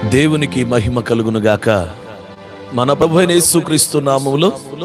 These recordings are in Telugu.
దేవునికి మహిమ కలుగునుగాక. మన ప్రభువైన యేసుక్రీస్తు నామములో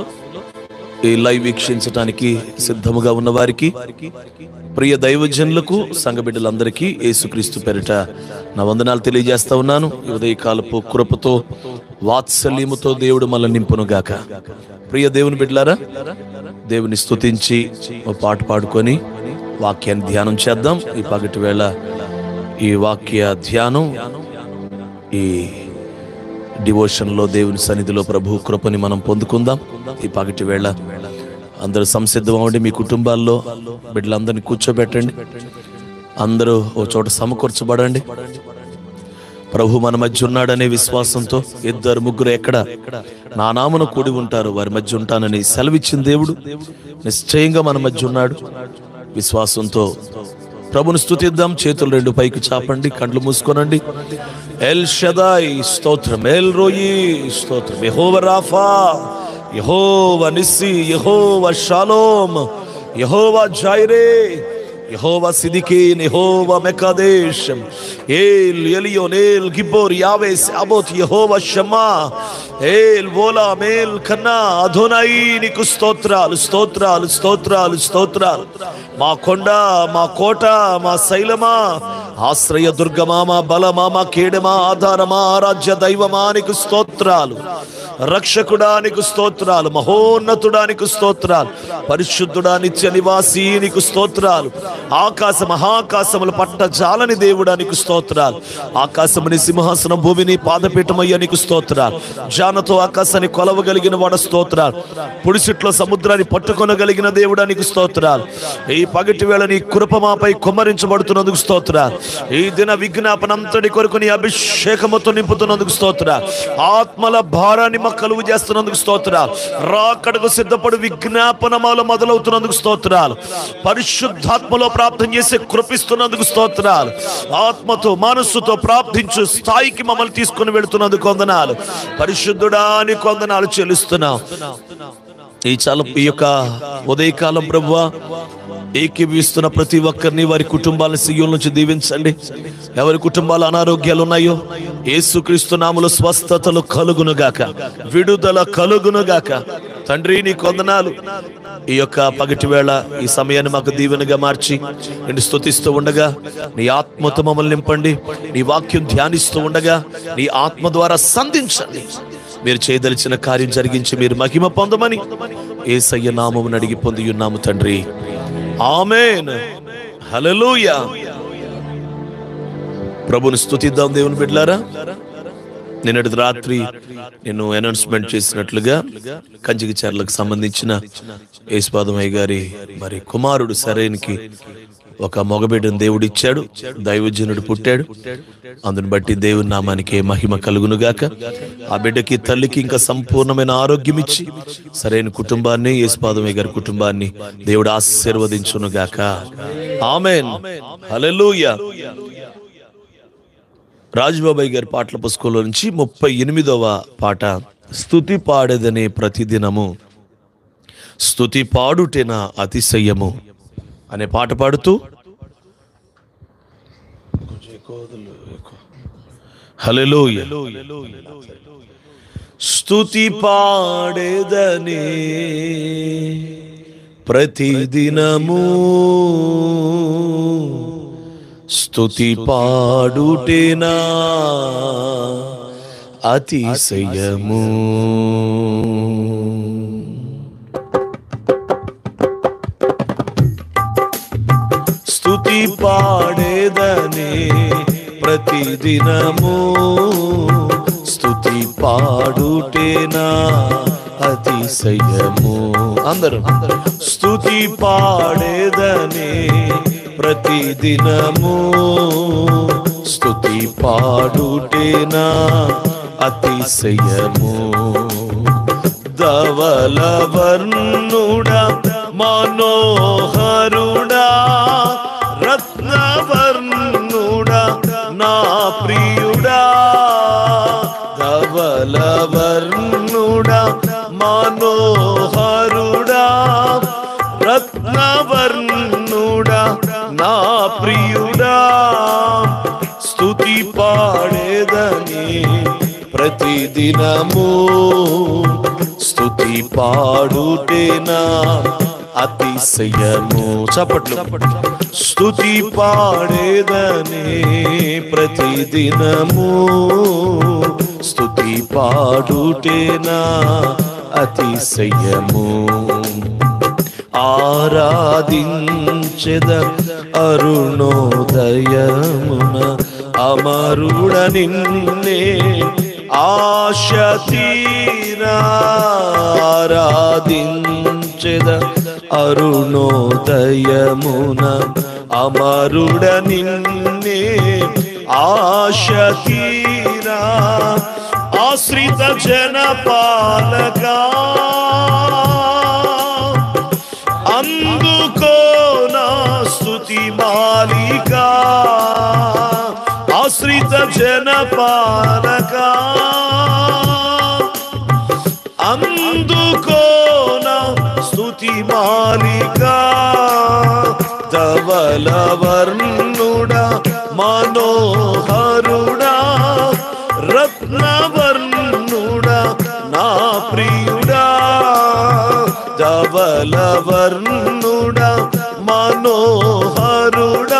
ఈ లైవ్ వీక్షించడానికి సిద్ధముగా ఉన్న వారికి, ప్రియ దైవజనులకు, సంఘ బిడ్డలందరికీ యేసుక్రీస్తు పేరిట నా వందనాలు తెలియజేస్తా ఉన్నాను. ఈ ఉదయకాలపు కృపతో, వాత్సల్యముతో దేవుడు మనల్ని నింపునుగాక. ప్రియ దేవుని బిడ్డలారా, దేవుని స్తుతించి ఓ పాట పాడుకొని వాక్యాన్ని ధ్యానం చేద్దాం. ఈ పగటి వేళ ఈ వాక్య ధ్యానం, ఈ డివోషన్లో దేవుని సన్నిధిలో ప్రభు కృపని మనం పొందుకుందాం. ఈ పగటి వేళ అందరూ సంసిద్ధం అవ్వండి. మీ కుటుంబాల్లో బిడ్డలందరినీ కూర్చోబెట్టండి. అందరూ ఓ చోట సమకూర్చబడండి. ప్రభు మన మధ్య ఉన్నాడనే విశ్వాసంతో, ఇద్దరు ముగ్గురు ఎక్కడ నా నామన కూడి ఉంటారు వారి మధ్య ఉంటానని సెలవిచ్చిన దేవుడు నిశ్చయంగా మన మధ్య ఉన్నాడు. విశ్వాసంతో ప్రభుని స్తుతిద్దాం. చేతులు రెండు పైకి చాపండి, కండ్లు మూసుకోనండి. ఎల్ షదాయ్ స్తోత్రం, ఎల్ రోయి స్తోత్రం, Jehovah Rapha, Jehovah Nissi, Jehovah Shalom, Jehovah Jireh, Jehovah Tsidkenu, Jehovah Mekoddishkem, El Elyon, El Gibbor, Yahweh Sabaoth, యెహోవా షమా, ఏల్ వోలా, మేల్ కన్నా, అదోనాయి. నీకు స్తోత్రాలు, స్తోత్రాలు, స్తోత్రాలు, స్తోత్రాలు. మా కొండ, మా కోట, మా శైలమా, ఆశ్రయ దుర్గమా, మా బలమా, మా కేడమా, ఆధారమా, ఆరాధ్య దైవమా, నీకు స్తోత్రాలు. రక్షకుడా నీకు స్తోత్రాలు, మహోన్నతుడా నీకు స్తోత్రాలు, పరిశుద్ధుడా నిత్య నివాసి నీకు స్తోత్రాలు. ఆకాశ మహాకాశములు పట్ట జాలని దేవుడా నీకు స్తోత్రాలు. ఆకాశముని సింహాసనం, భూమిని పాదపీఠమయ్య నీకు స్తోత్రాలు. జానతో ఆకాశాన్ని కొలవగలిగిన వాడ స్తోత్రాలు. పుడిసిట్లో సముద్రాన్ని పట్టుకొనగలిగిన దేవుడా నీకు స్తోత్రాలు. ఈ పగటి వేళ నీ కృప మాపై కుమ్మరించబడుతున్నందుకు స్తోత్రాలు. ఈ దిన విజ్ఞాపనంతటి కొరకు నీ అభిషేకముతో నింపుతున్నందుకు స్తోత్రాలు. ఆత్మల భారాన్ని కలుగు చేస్తున్నందుకు స్తోత్రాలు. రాకడకు సిద్ధపడు విజ్ఞాపనమాలు మొదలవుతున్నందుకు స్తోత్రాలు. పరిశుద్ధాత్మలో ప్రార్థన చేసి కృపిస్తున్నందుకు స్తోత్రాలు. ఆత్మతో మనస్సుతో ప్రార్థించు స్థాయికి మమ్మల్ని తీసుకుని వెళుతున్నందుకు వందనాలు. పరిశుద్ధుడా నీకు వందనాలు చెల్లిస్తున్నాం. ఈ యొక్క ఉదయకాలం ప్రభువా, ఏకీభవిస్తున్న ప్రతి ఒక్కరిని, వారి కుటుంబాల సియోల నుంచి దీవించండి. ఎవరి కుటుంబాలు అనారోగ్యాలు ఉన్నాయో యేసుక్రీస్తు నామములో స్వస్థతలు కలుగునుగాక, విడుదల కలుగునుగాక. తండ్రి నీకు వందనాలు. ఈ యొక్క పగటి వేళ ఈ సమయాన్ని మాకు దీవెనగా మార్చి నేను స్తుతిస్తూ ఉండగా నీ ఆత్మతో మమ్మల్ని నింపండి. నీ వాక్యం ధ్యానిస్తూ ఉండగా నీ ఆత్మ ద్వారా సంధించండి. మీరు చేయదలిచిన కార్యం జరిగించి మీరు మహిమ పొందమని యేసయ్య నామమున అడిగి పొంది ఉన్నాము తండ్రి, ఆమేన్. హల్లెలూయా. ప్రభుని స్తుతిద్దాం దేవుని బిడ్డలారా. నిన్నటి రాత్రి నేను అనౌన్స్మెంట్ చేసినట్లుగా కంచికిచర్లకు సంబంధించిన యేసుపాదమయ్య గారి మరి కుమారుడు సరైనకి ఒక మగబిడ్డను దేవుడు ఇచ్చాడు. దైవజనుడు పుట్టాడు. అందుని బట్టి దేవుని నామానికి మహిమ కలుగునుగాక. ఆ బిడ్డకి, తల్లికి ఇంకా సంపూర్ణమైన ఆరోగ్యం ఇచ్చి సరైన కుటుంబాన్ని, యేసుపాదమయ్య గారి కుటుంబాన్ని దేవుడు ఆశీర్వదించునుగాక. ఆమేన్. హల్లెలూయా. రాజుబాబాయ్ గారి పాటల పుస్తకంలో నుంచి 38వ పాట, స్తుతి పాడేదనే ప్రతిదినము, స్తుతి పాడుటేన అతిశయము అనే పాట పాడుతూ, హల్లెలూయా. స్తుతి పాడేదనే ప్రతిదినము, స్తుతి పాడుటేనా అతిశయము. స్తుతి పాడేదనే ప్రతిదినము, స్తుతి పాడుటేనా అతిశయము. అందరూ స్తుతి పాడేదనే ప్రతిదినము, స్తుతి పాడుటేనా అతిశయము. ధవల వర్ణుడా, మనోహరుడా, రత్నవర్ణుడా, నా ప్రియుడా. ధవల వర్ణుడా, మనోహరుడా, రత్నవర్ణుడా, నా ప్రియుడా. స్తుతి పాడేదని ప్రతిదినము స్తుతి పాడుటేనా అతిశయము. చప్పట్లు. స్తుతి పాడేదని ప్రతిదినము స్తుతి పాడుటేనా అతిశయము. ఆరాధించెద అరుణోదయమున అమరుడ నిన్నే ఆశ తీరా. ఆరాధించెద అరుణోదయమున అమరుడ నిన్నే ఆశ తీరా. ఆశ్రిత జన పాలకా అందుకో నా స్తుతి మాలికా. ఆశ్రిత జన పాలకా అందుకో నా స్తుతి మాలికా. ధవల వర్ణుడా మనోహరుడా రత్నవర్ణుడా నా ప్రియుడా. ధవల వర్ణుడా మనోహరుడా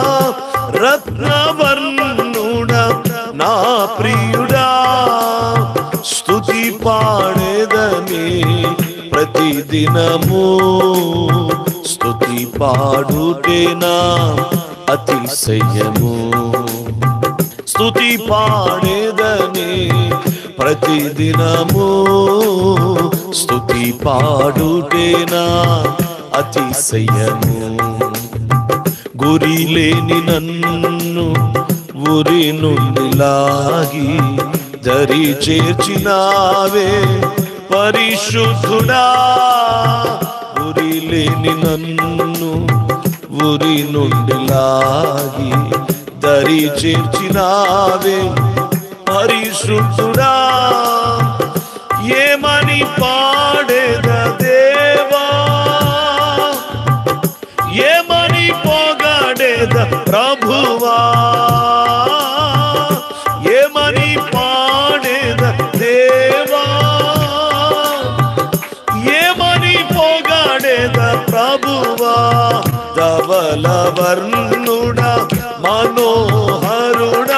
రత్నవర్ణుడా నా ప్రియుడా. స్తుతి పాడేదని ప్రతిదినము స్తుతి పాడుటేనా అతిశయము. స్తుతి పాడేదని ప్రతిదినము స్తుతి పాడుటేనా అతిశయము. గురి లేని నన్ను ఉరి నుండి లాగి దరి చేర్చినావే పరిశుద్ధుడా. ఉరి లేని నన్ను ఉరి నుండి లాగి దరి చేర్చినావే పరిశుద్ధుడా. ఏమని పాడేద దేవా ఏమని పొగడేద ప్రభువా. ఏమని పాడేద దేవా ఏమని పొగడేద ప్రభువా. ధవల వర్ణుడా మనోహరుడా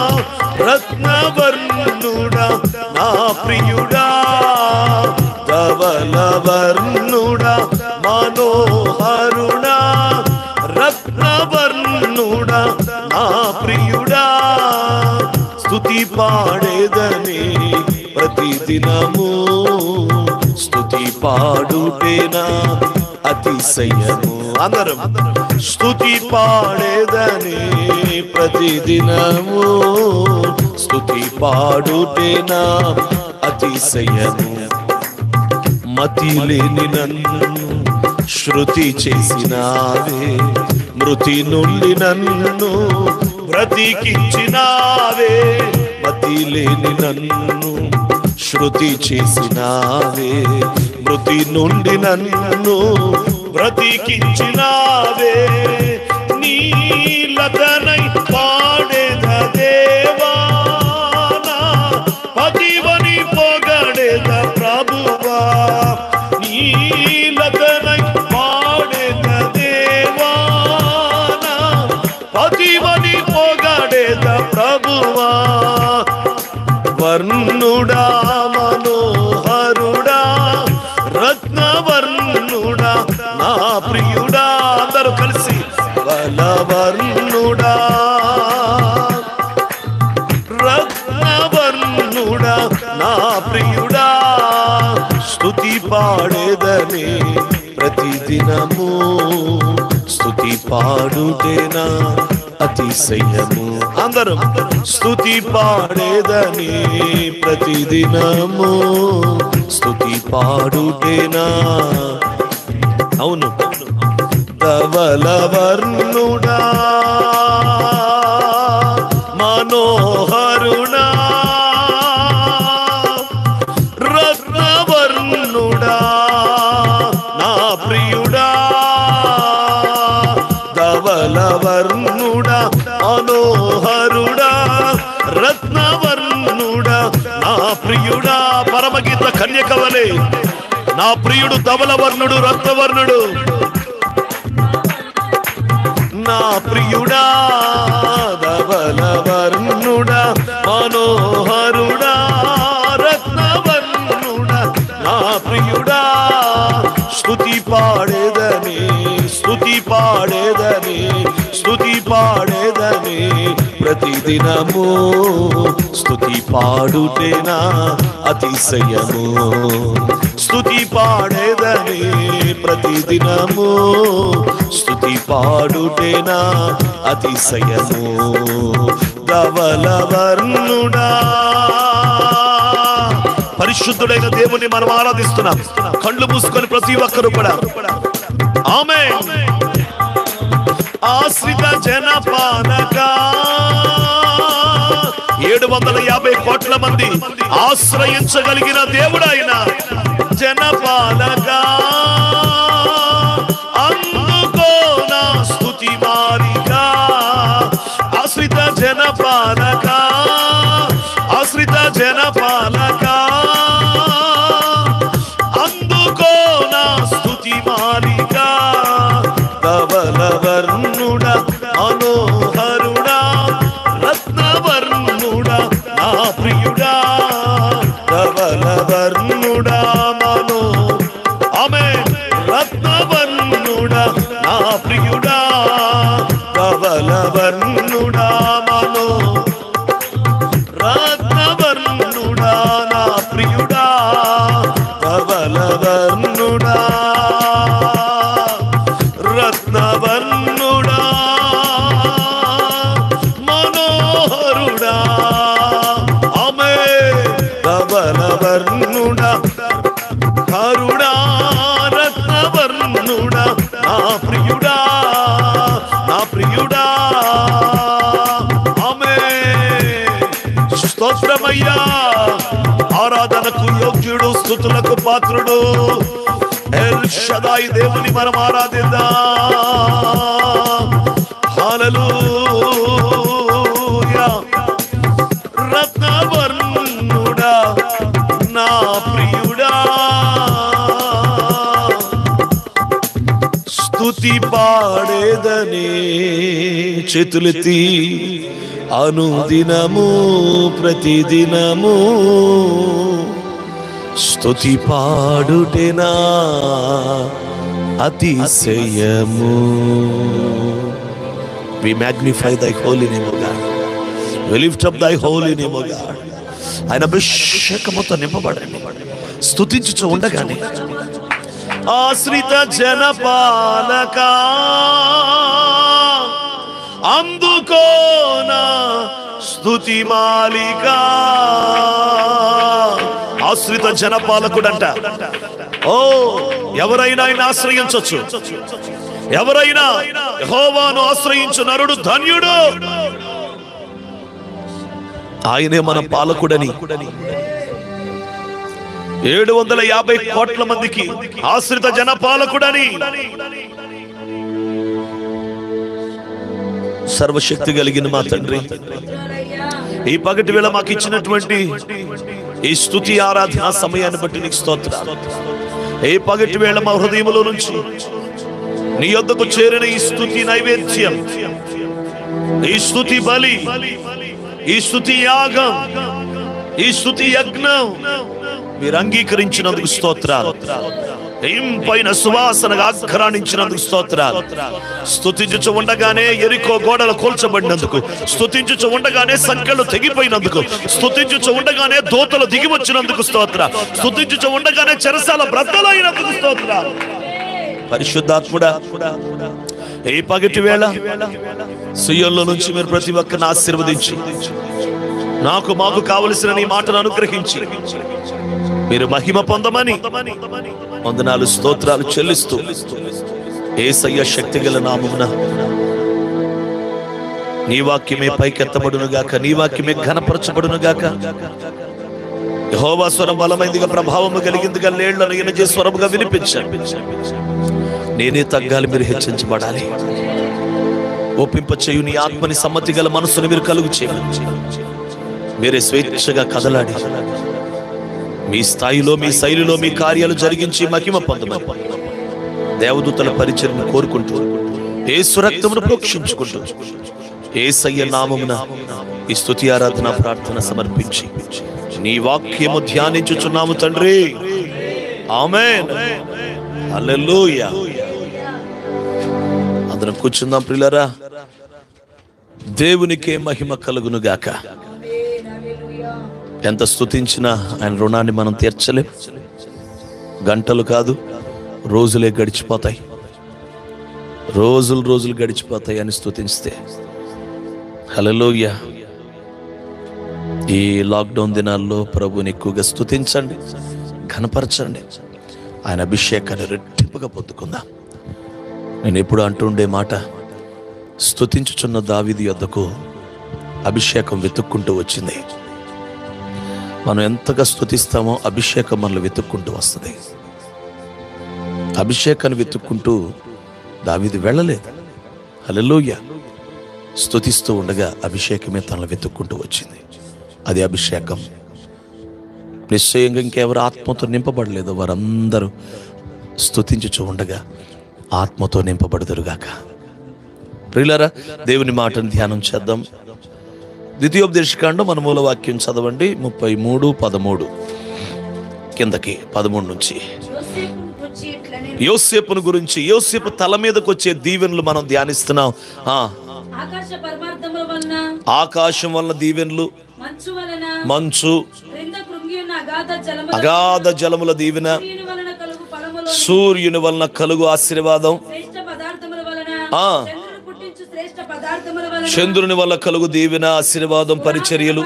రత్నవర్ణుడా నా ప్రియుడా. ధవల వర్ణుడా మనోహరుడా రత్నవర్ణుడా నా ప్రియుడా. స్తుతి పాడేదని ప్రతిదినము స్తుతి పాడుటేనా అతిశయము. అందరం స్తుతి పాడేదని ప్రతిదినము స్తుతి పాడుటేనా అతిశయము. మతి లేని నన్ను శృతి చేసినావే మృతి నుండి నన్ను బ్రతికించినావే. మతి లేని నన్ను శృతి చేసినావే మృతి నుండి నన్ను బ్రతికించినావే. నీలతనై పాడేద దేవా నా పతివని పొగడేద ప్రభువా. నీలతనై పాడేద దేవా నా పతివని పొగడేద ప్రభువా. వర్ణుడా మనోహరుడా రత్నవర్ణుడా నా ప్రియుడా. అందరూ కలిసి బలవర్ణుడా రత్నవర్ణుడా నా ప్రియుడా. స్తుతి పాడేదని ప్రతిదినము స్తుతి పాడుటేనా అతిశయము. అందరం స్తుతి పాడేదని ప్రతిదినము స్తుతి పాడుటేనా. అవును. ధవల వర్ణుడా మనోహరుడా రత్నవర్ణుడా నా ప్రియుడా. ధవల వర్ణుడా మనోహరుడా రత్నవర్ణుడా నా ప్రియుడా. పరమగీత కన్యకవలే నా ప్రియుడు ధవలవర్ణుడు రత్నవర్ణుడు. నా ప్రియుడా ధవలవర్ణుడా మనోహరుడా రత్నవర్ణుడా నా ప్రియుడా. స్తుతి పాడేదని స్తుతి పాడేదని స్తుతి పాడేదని ప్రతిదినము స్తుతి పాడుటేనా అతిశయము. స్తుతి పాడేదని ప్రతిదినము స్తుతి పాడుటేనా అతిశయము. ధవలవర్ణుడా పరిశుద్ధుడైన దేవుని మనం ఆరాధిస్తున్నాం. కళ్ళు మూసుకొని ప్రతి ఒక్కరు కూడా ఆమేన్. ఆశ్రిత జనపాలక 750 కోట్ల మంది ఆశ్రయించగలిగిన దేవుడు ఆయన. జనపాలక అందుకో నా స్తుతి మాలిక. ఆశ్రిత జనపాలక ఆశ్రిత జనపాలక అందుకో నా స్తుతి మాలిక. ధవలవర్ణుడా మనోహరుడా రత్నవర్ణుడా నా ప్రియుడా. ధవలవర్ణుడా మనో ఆమేన్ రత్నవర్ణుడా నా ప్రియుడా. ధవలవర్ణుడా మనో రత్నవర్ణుడా నా ప్రియుడా. ధవలవర్ణుడా రత్నవర్ణుడా మనోహరుడా ఆమేన్. ధవలవర్ణుడా హరుడా రత్నవర్ణుడా నా ప్రియుడా నా ప్రియుడా ఆమేన్. స్తోత్రమయ్యా. ఆరాధనకు యోగ్యుడు స్తుతులకు పాత్రుడు ఎల్ షదాయి దేవుని మనం ఆరాధిద్దాం. హల్లెలూయా. రత్నవర్ణుడా నా ప్రియుడా స్తుతి పాడేదని చేతులెత్తి అనుదినము ప్రతిదినము స్తుతి పాడుటేనా అతిశయము. We magnify thy holy name, O God. We lift up thy holy name, O God. ఆయన అభిషేకముతో నింపబడండి. స్తుతించుచు ఉండగానే ఆశ్రిత జనపాలక అందుకోనా స్తుతి మాలిక. ఆశ్రిత జనపాలకుడంట. ఓ ఎవరైనా ఆయన ఆశ్రయించొచ్చు. ఎవరైనా యెహోవాను ఆశ్రయించు నరుడు ధన్యుడు. ఆయనే మన పాలకుడని 750 కోట్ల మందికి ఆశ్రిత జనపాలకుడని సర్వశక్తి కలిగిన మా తండ్రి, ఈ పగటి వేళ మాకు ఇచ్చినటువంటి ఈ స్తుతి ఆరాధన సమయాన్ని బట్టి నీకు స్తోత్రాలు. ఈ పగటి వేళ మా హృదయములో నుంచి నీ యొద్దకు చేరిన ఈ స్తుతి నైవేద్యం, ఈ స్తుతి బలి, ఈ స్తుతి యాగం, ఈ స్తుతి యజ్ఞం మీరు అంగీకరించినందుకు స్తోత్రాలు. ఇంపైన సువాసనగా ఆఘ్రాణించినందుకు స్తోత్రాలు. స్తుతించుచు ఉండగానే యెరికో గోడలు కూల్చబడినందుకు, స్తుతించుచు ఉండగానే సంకెళ్ళు తెగిపోయినందుకు, స్తుతించుచు ఉండగానే దూతలు దిగి వచ్చినందుకు స్తోత్రాలు. స్తుతించుచు ఉండగానే చెరసాల బ్రద్దలైనందుకు స్తోత్రాలు. పరిశుద్ధాత్ముడా, ఈ పగటి వేళ సియోనులో నుంచి మీరు ప్రతి ఒక్కరిని ఆశీర్వదించి నాకు మాకు కావలసిన నీ మాటను అనుగ్రహించి మీరు మహిమ పొందమని వందనాలు స్తోత్రాలు చెల్లిస్తూ యేసయ్య శక్తిగల నామమున నీ వాక్యమే పైకెత్తబడును గాక, నీ వాక్యమే ఘనపరచబడును గాక. యెహోవా స్వరం బలమైనదిగా ప్రభావము కలిగిందిగా లేళ్లను ఈయనజే స్వరముగా వినిపించండి. నేనే తగ్గాలి, మీరు హెచ్చించబడాలి. ఒప్పింప చేయు నీ ఆత్మని సమ్మతి గల మనసును మీరు కలుగు చేయండి. మీరే స్వేచ్ఛగా కదలాడి మీ స్థాయిలో, మీ శైలిలో మీ కార్యాలు జరిగించి మహిమ పొందమని దేవదూతల పరిచయం కోరుకుంటూ, యేసు రక్తమును ప్రోక్షించుకుంటూ, యేసయ్య నామమున ఈ స్తుతి ఆరాధన ప్రార్థన సమర్పించి నీ వాక్యము ధ్యానించుచున్నాము తండ్రి. ఆమేన్. హల్లెలూయా. అందరం కూర్చుందాం ప్రియులారా. దేవునికే మహిమ కలుగును గాక. ఎంత స్తుతించినా ఆయన రుణాన్ని మనం తీర్చలేం. గంటలు కాదు, రోజులే గడిచిపోతాయి. రోజులు గడిచిపోతాయి అని స్తుతిస్తే. హల్లెలూయా. ఈ లాక్డౌన్ దినాల్లో ప్రభుని ఎక్కువగా స్తుతించండి, ఘనపరచండి. ఆయన అభిషేకాన్ని రెట్టింపుగా పొందుకుందాం. నేను ఎప్పుడు అంటుండే మాట, స్తుతించుచున్న దావీదు యొద్దకు అభిషేకం వెతుక్కుంటూ వచ్చింది. మనం ఎంతగా స్తుతిస్తామో అభిషేకం మనల్ని వెతుక్కుంటూ వస్తుంది. అభిషేకాన్ని వెతుక్కుంటూ దావీదు వెళ్ళలేదు. హల్లెలూయా. స్తుతిస్తూ ఉండగా అభిషేకమే తనను వెతుక్కుంటూ వచ్చింది. అది అభిషేకం. నిశ్చయంగా ఇంకెవరు ఆత్మతో నింపబడలేదో వారందరూ స్తుతించుచూ ఉండగా ఆత్మతో నింపబడుదురుగాక. ప్రియులారా, దేవుని మాటను ధ్యానం చేద్దాం. ద్వితీయోపదేశకాండం మన మూల వాక్యం చదవండి. 33:13 కిందకి 13 నుంచి. యోసేపును గురించి, యోసేపు తల మీదకి వచ్చే దీవెనలు మనం ధ్యానిస్తున్నాం. ఆకాశం వలన దీవెనలు, మంచు, అగాధ జలముల దీవెన, సూర్యుని వలన కలుగు ఆశీర్వాదం, చంద్రుని వల్ల కలుగు దీవెన, ఆశీర్వాదం, పరిచర్యలు.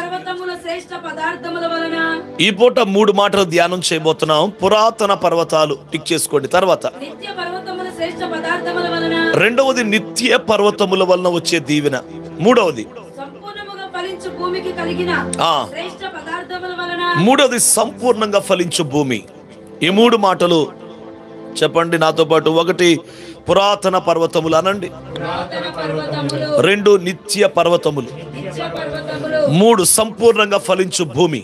ఈ పూట 3 మాటలు ధ్యానం చేయబోతున్నాం. పురాతన పర్వతాలు టిక్ చేసుకోండి. తర్వాత రెండవది నిత్య పర్వతముల వలన వచ్చే దీవెన. మూడవది సంపూర్ణంగా ఫలించు భూమి. ఈ 3 మాటలు చెప్పండి నాతో పాటు. 1 పురాతన పర్వతములు అనండి. 2 నిత్య పర్వతములు. 3 సంపూర్ణంగా ఫలించు భూమి.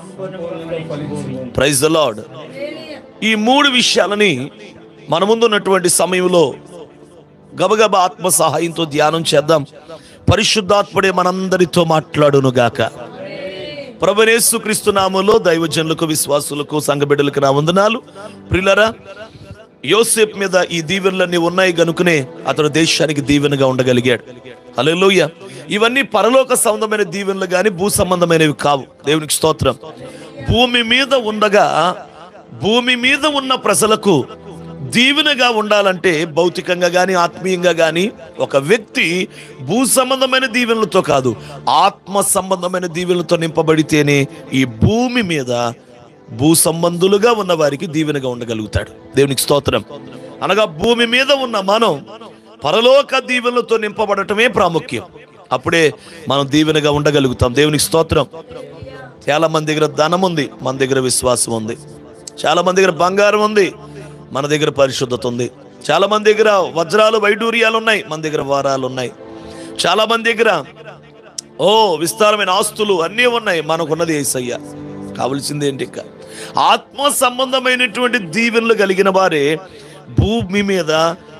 Praise the Lord. ఈ 3 విషయాలని మన ముందున్నటువంటి సమయంలో గబగబా ఆత్మ సహాయంతో ధ్యానం చేద్దాం. పరిశుద్ధాత్ముడే మనందరితో మాట్లాడును గాక. ప్రభువైన యేసుక్రీస్తు నామములో దైవజనులకు, విశ్వాసులకు, సంఘ బిడ్డలకు నా వందనాలు. ప్రియులారా, యోసేపు మీద ఈ దీవెనలన్నీ ఉన్నాయి గనుకనే అతడు దేశానికి దీవెనగా ఉండగలిగాడు. హల్లెలూయా. ఇవన్నీ పరలోక సంబంధమైన దీవెనలు గాని భూ సంబంధమైనవి కావు. దేవునికి స్తోత్రం. భూమి మీద ఉండగా, భూమి మీద ఉన్న ప్రజలకు దీవెనగా ఉండాలంటే భౌతికంగా గాని ఆత్మీయంగా గాని ఒక వ్యక్తి భూ సంబంధమైన దీవెనలతో కాదు, ఆత్మ సంబంధమైన దీవెనలతో నింపబడితేనే ఈ భూమి మీద భూ సంబంధులుగా ఉన్న వారికి దీవెనగా ఉండగలుగుతాడు. దేవునికి స్తోత్రం. అనగా భూమి మీద ఉన్న మనం పరలోక దీవెనలతో నింపబడటమే ప్రాముఖ్యం. అప్పుడే మనం దీవెనగా ఉండగలుగుతాం. దేవునికి స్తోత్రం. చాలా మంది దగ్గర ధనం ఉంది, మన దగ్గర విశ్వాసం ఉంది. చాలా మంది దగ్గర బంగారం ఉంది, మన దగ్గర పరిశుద్ధత ఉంది. చాలా మంది దగ్గర వజ్రాలు, వైడూర్యాలు ఉన్నాయి, మన దగ్గర వారాలు ఉన్నాయి. చాలా మంది దగ్గర విస్తారమైన ఆస్తులు అన్నీ ఉన్నాయి, మనకున్నది యేసయ్య. కావలసింది ఏంటి? ఇక ఆత్మ సంబంధమైనటువంటి దీవెనలు కలిగిన వారే భూమి మీద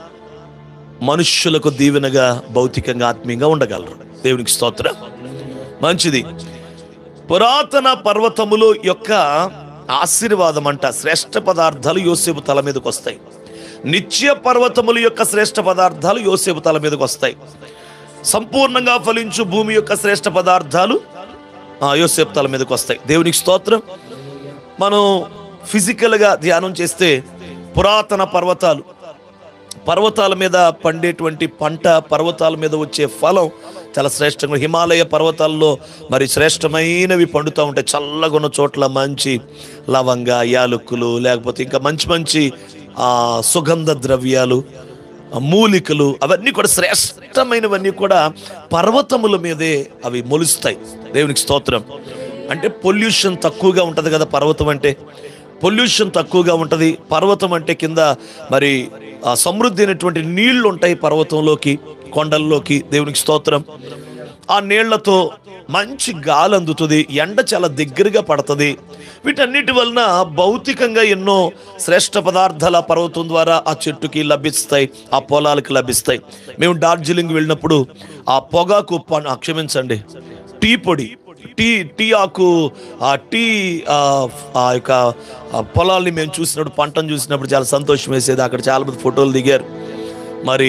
మనుష్యులకు దీవెనగా భౌతికంగా ఆత్మీయంగా ఉండగలరు. దేవునికి స్తోత్రం. మంచిది. పురాతన పర్వతములు యొక్క ఆశీర్వాదం అంట, శ్రేష్ఠ పదార్థాలు యోసేపు తల మీదకి వస్తాయి. నిత్య పర్వతముల యొక్క శ్రేష్ఠ పదార్థాలు యోసేపు తల మీదకి వస్తాయి. సంపూర్ణంగా ఫలించు భూమి యొక్క శ్రేష్ఠ పదార్థాలు యోసేపు తల మీదకి వస్తాయి. దేవునికి స్తోత్రం. మనం ఫిజికల్గా ధ్యానం చేస్తే పురాతన పర్వతాల మీద పండేటువంటి పంట, పర్వతాల మీద వచ్చే ఫలం చాలా శ్రేష్టంగా. హిమాలయ పర్వతాల్లో మరి శ్రేష్టమైనవి పండుతూ ఉంటాయి. చల్లగా ఉన్న చోట్ల మంచి లవంగ, యాలకులు, లేకపోతే ఇంకా మంచి మంచి సుగంధ ద్రవ్యాలు, మూలికలు, అవన్నీ కూడా శ్రేష్టమైనవన్నీ కూడా పర్వతముల మీదే అవి మొలుస్తాయి. దేవునికి స్తోత్రం. అంటే పొల్యూషన్ తక్కువగా ఉంటుంది కదా పర్వతం అంటే. పొల్యూషన్ తక్కువగా ఉంటుంది. పర్వతం అంటే కింద మరి సమృద్ధి అయినటువంటి నీళ్లు ఉంటాయి పర్వతంలోకి, కొండల్లోకి. దేవునికి స్తోత్రం. ఆ నీళ్లతో మంచి గాలి అందుతుంది, ఎండ చాలా దగ్గరగా పడుతుంది. వీటన్నిటి వలన భౌతికంగా ఎన్నో శ్రేష్ఠ పదార్థాల పర్వతం ద్వారా ఆ చెట్టుకి లభిస్తాయి, ఆ పొలాలకి లభిస్తాయి. మేము డార్జిలింగ్ వెళ్ళినప్పుడు ఆ పొగాకు క్షమించండి, టీ పొడి, టీ ఆకు, ఆ టీ ఆ యొక్క పొలాల్ని మేము చూసినప్పుడు, పంటను చూసినప్పుడు చాలా సంతోషం వేసేది. అక్కడ చాలా మంది ఫోటోలు దిగారు. మరి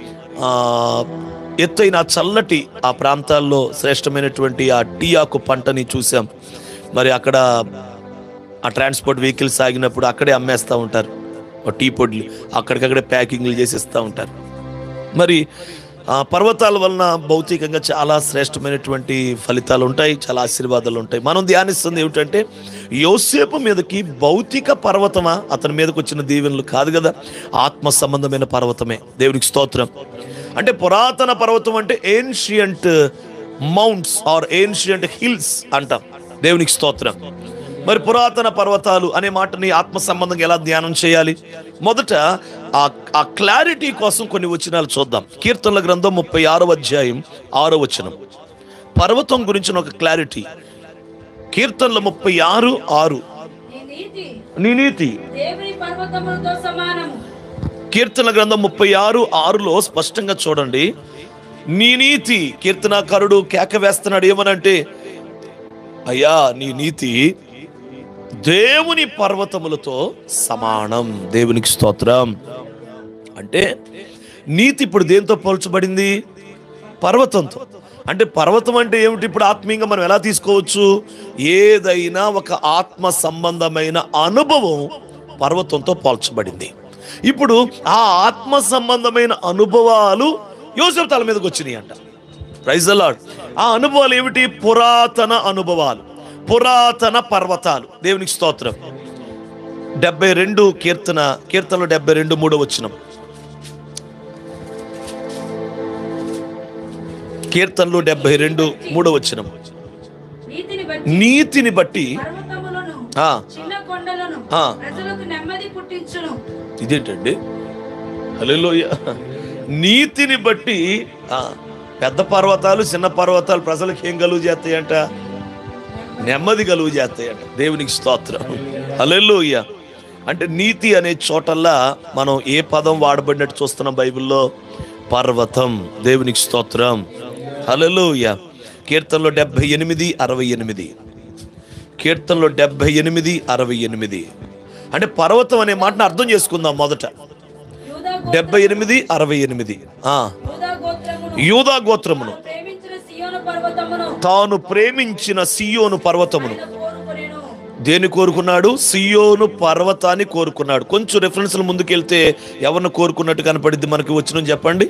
ఎత్తైన చల్లటి ఆ ప్రాంతాల్లో శ్రేష్టమైనటువంటి ఆ టీ ఆకు పంటని చూసాం. మరి అక్కడ ఆ ట్రాన్స్పోర్ట్ వెహికల్స్ ఆగినప్పుడు అక్కడే అమ్మేస్తూ ఉంటారు టీ పొడిలు, అక్కడికక్కడే ప్యాకింగ్లు చేసి ఇస్తూ ఉంటారు. మరి ఆ పర్వతాల వలన భౌతికంగా చాలా శ్రేష్టమైనటువంటి ఫలితాలు ఉంటాయి, చాలా ఆశీర్వాదాలు ఉంటాయి. మనం ధ్యానిస్తుంది ఏమిటంటే, యోసేపు మీదకి భౌతిక పర్వతమా అతని మీదకి వచ్చిన దీవెనలు కాదు కదా, ఆత్మ సంబంధమైన పర్వతమే. దేవునికి స్తోత్రం. అంటే పురాతన పర్వతం అంటే ancient mounts or ancient hills అంటాం. దేవునికి స్తోత్రం. మరి పురాతన పర్వతాలు అనే మాటని ఆత్మ సంబంధంగా ఎలా ధ్యానం చేయాలి? మొదట ఆ క్లారిటీ కోసం కొన్ని వచనాలు చూద్దాం. కీర్తనల గ్రంథం 36వ అధ్యాయం 6వ వచనం, పర్వతం గురించిన ఒక క్లారిటీ. కీర్తనల 36:6, నీ నీతి కీర్తన గ్రంథం 36:6లో స్పష్టంగా చూడండి, నీ నీతి. కీర్తనాకారుడు కేక వేస్తున్నాడు, ఏమనంటే, అయ్యా నీ నీతి దేవుని పర్వతములతో సమానం. దేవునికి స్తోత్రం. అంటే నీతి ఇప్పుడు దేంతో పోల్చబడింది? పర్వతంతో. అంటే పర్వతం అంటే ఏమిటి? ఇప్పుడు ఆత్మీయంగా మనం ఎలా తీసుకోవచ్చు? ఏదైనా ఒక ఆత్మ సంబంధమైన అనుభవం పర్వతంతో పోల్చబడింది. ఇప్పుడు ఆ ఆత్మ సంబంధమైన అనుభవాలు యోసేపు తల మీదకి వచ్చినాయి అంట. Praise the Lord. ఆ అనుభవాలు ఏమిటి? పురాతన అనుభవాలు, పురాతన పర్వతాలు. దేవునికి స్తోత్రం. 72 కీర్తనలు 72 3వ వచనం. కీర్తనలు 72 3వ వచనం. నీతిని బట్టి ఇదేంటండి? హల్లెలూయా. నీతిని బట్టి పెద్ద పర్వతాలు, చిన్న పర్వతాలు ప్రజలకు ఏం కలుగు చేస్తాయంట? నెమ్మది కలుగు చేస్తాయంట. దేవునికి స్తోత్రం. హల్లెలూయా. అంటే నీతి అనే చోటల్లా మనం ఏ పదం వాడబడినట్టు చూస్తున్నాం బైబిల్లో? పర్వతం. దేవునికి స్తోత్రం. హల్లెలూయా. కీర్తనలో 78:68. కీర్తనలో 78:68. అంటే పర్వతం అనే మాటను అర్థం చేసుకుందాం మొదట. 78:68. యూదా గోత్రమును తాను ప్రేమించిన సియోను పర్వతమును. దేన్ని కోరుకున్నాడు? సియోను పర్వతాన్ని కోరుకున్నాడు. కొంచెం రెఫరెన్స్ల ముందుకెళ్తే ఎవరిని కోరుకున్నట్టు కనపడింది మనకి? వచ్చిన చెప్పండి.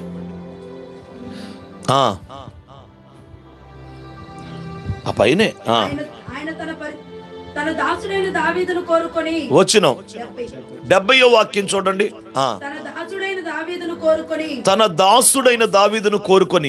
ఆ పైనే వచ్చిన 70వ వాక్యం చూడండి. తన దాసుడైన దావీదును కోరుకొని.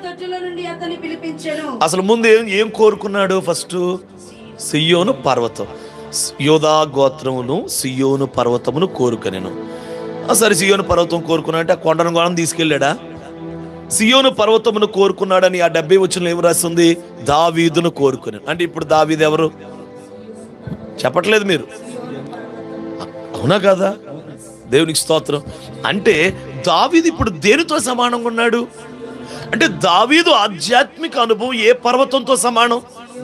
అసలు ముందు ఏం కోరుకున్నాడు? ఫస్ట్ సియోను పర్వతం. యోదా గోత్రమును సియోను పర్వతమును కోరుకొనెను. సరే, సియోను పర్వతం కోరుకున్నాడంటే ఆ కొండను కూడా తీసుకెళ్ళాడా? సియోను పర్వతమును కోరుకున్నాడని ఆ 70 వచనంలో ఏం రాస్తుంది? దావీదును కోరుకున్నాను. అంటే ఇప్పుడు దావీదు ఎవరు చెప్పట్లేదు మీరు, అవునా కదా? దేవునికి స్తోత్రం. అంటే దావీదు ఇప్పుడు దేనితో సమానంగా ఉన్నాడు? అంటే దావీదు ఆధ్యాత్మిక అనుభవం ఏ పర్వతంతో సమానం?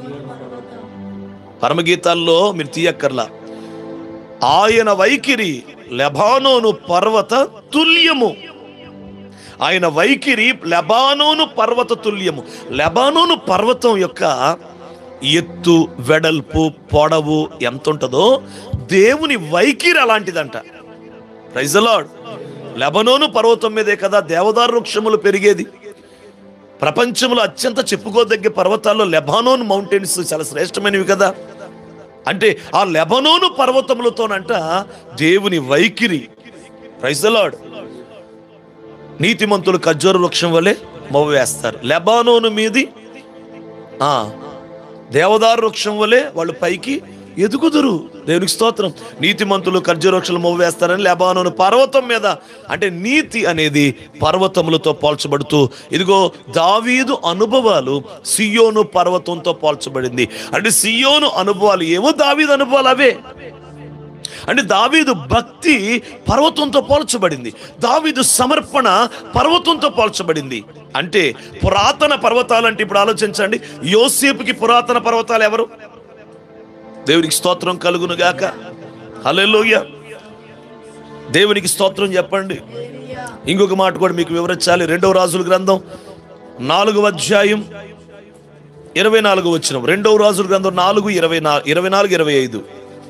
పరమగీతాల్లో మీరు తీయక్కర్లా, ఆయన వైఖరి లెబానోను పర్వత తుల్యము. ఆయన వైఖరి లెబానోను పర్వత తుల్యము. లెబానోను పర్వతం యొక్క ఎత్తు, వెడల్పు, పొడవు ఎంత ఉంటుందో దేవుని వైఖరి అలాంటిదంట. Praise the Lord. లెబానోను పర్వతం మీదే కదా దేవదారు వృక్షములు పెరిగేది. ప్రపంచంలో అత్యంత చెప్పుకోదగ్గ పర్వతాల్లో లెబానోన్ మౌంటైన్స్ చాలా శ్రేష్టమైనవి కదా. అంటే ఆ లెబానోను పర్వతములతోనంట దేవుని వైఖరి. Praise the Lord. నీతిమంతులు ఖర్జూర వృక్షం వలె మవ్వేస్తారు. లెబానోను మీది దేవదారు వృక్షం వలె వాళ్ళు పైకి ఎదుగుదురు. దేవునికి స్తోత్రం. నీతిమంతులు ఖర్జూరవృక్షాలు మొవ్వ వేస్తారని లెబానోను పర్వతం మీద, అంటే నీతి అనేది పర్వతములతో పోల్చబడుతూ, ఇదిగో దావీదు అనుభవాలు సియోను పర్వతంతో పోల్చబడింది. అంటే సియోను అనుభవాలు ఏవో దావీదు అనుభవాలు అవే. అంటే దావీదు భక్తి పర్వతంతో పోల్చబడింది, దావీదు సమర్పణ పర్వతంతో పోల్చబడింది. అంటే పురాతన పర్వతాలు అంటే ఇప్పుడు ఆలోచించండి, యోసేపుకి పురాతన పర్వతాలు ఎవరు? దేవునికి స్తోత్రం కలుగును గాక. హల్లెలూయా. దేవునికి స్తోత్రం చెప్పండి. ఇంకొక మాట కూడా మీకు వివరించాలి. 2వ రాజుల గ్రంథం 4వ అధ్యాయం 24వ వచనం. 2వ రాజుల గ్రంథం 4:24-25.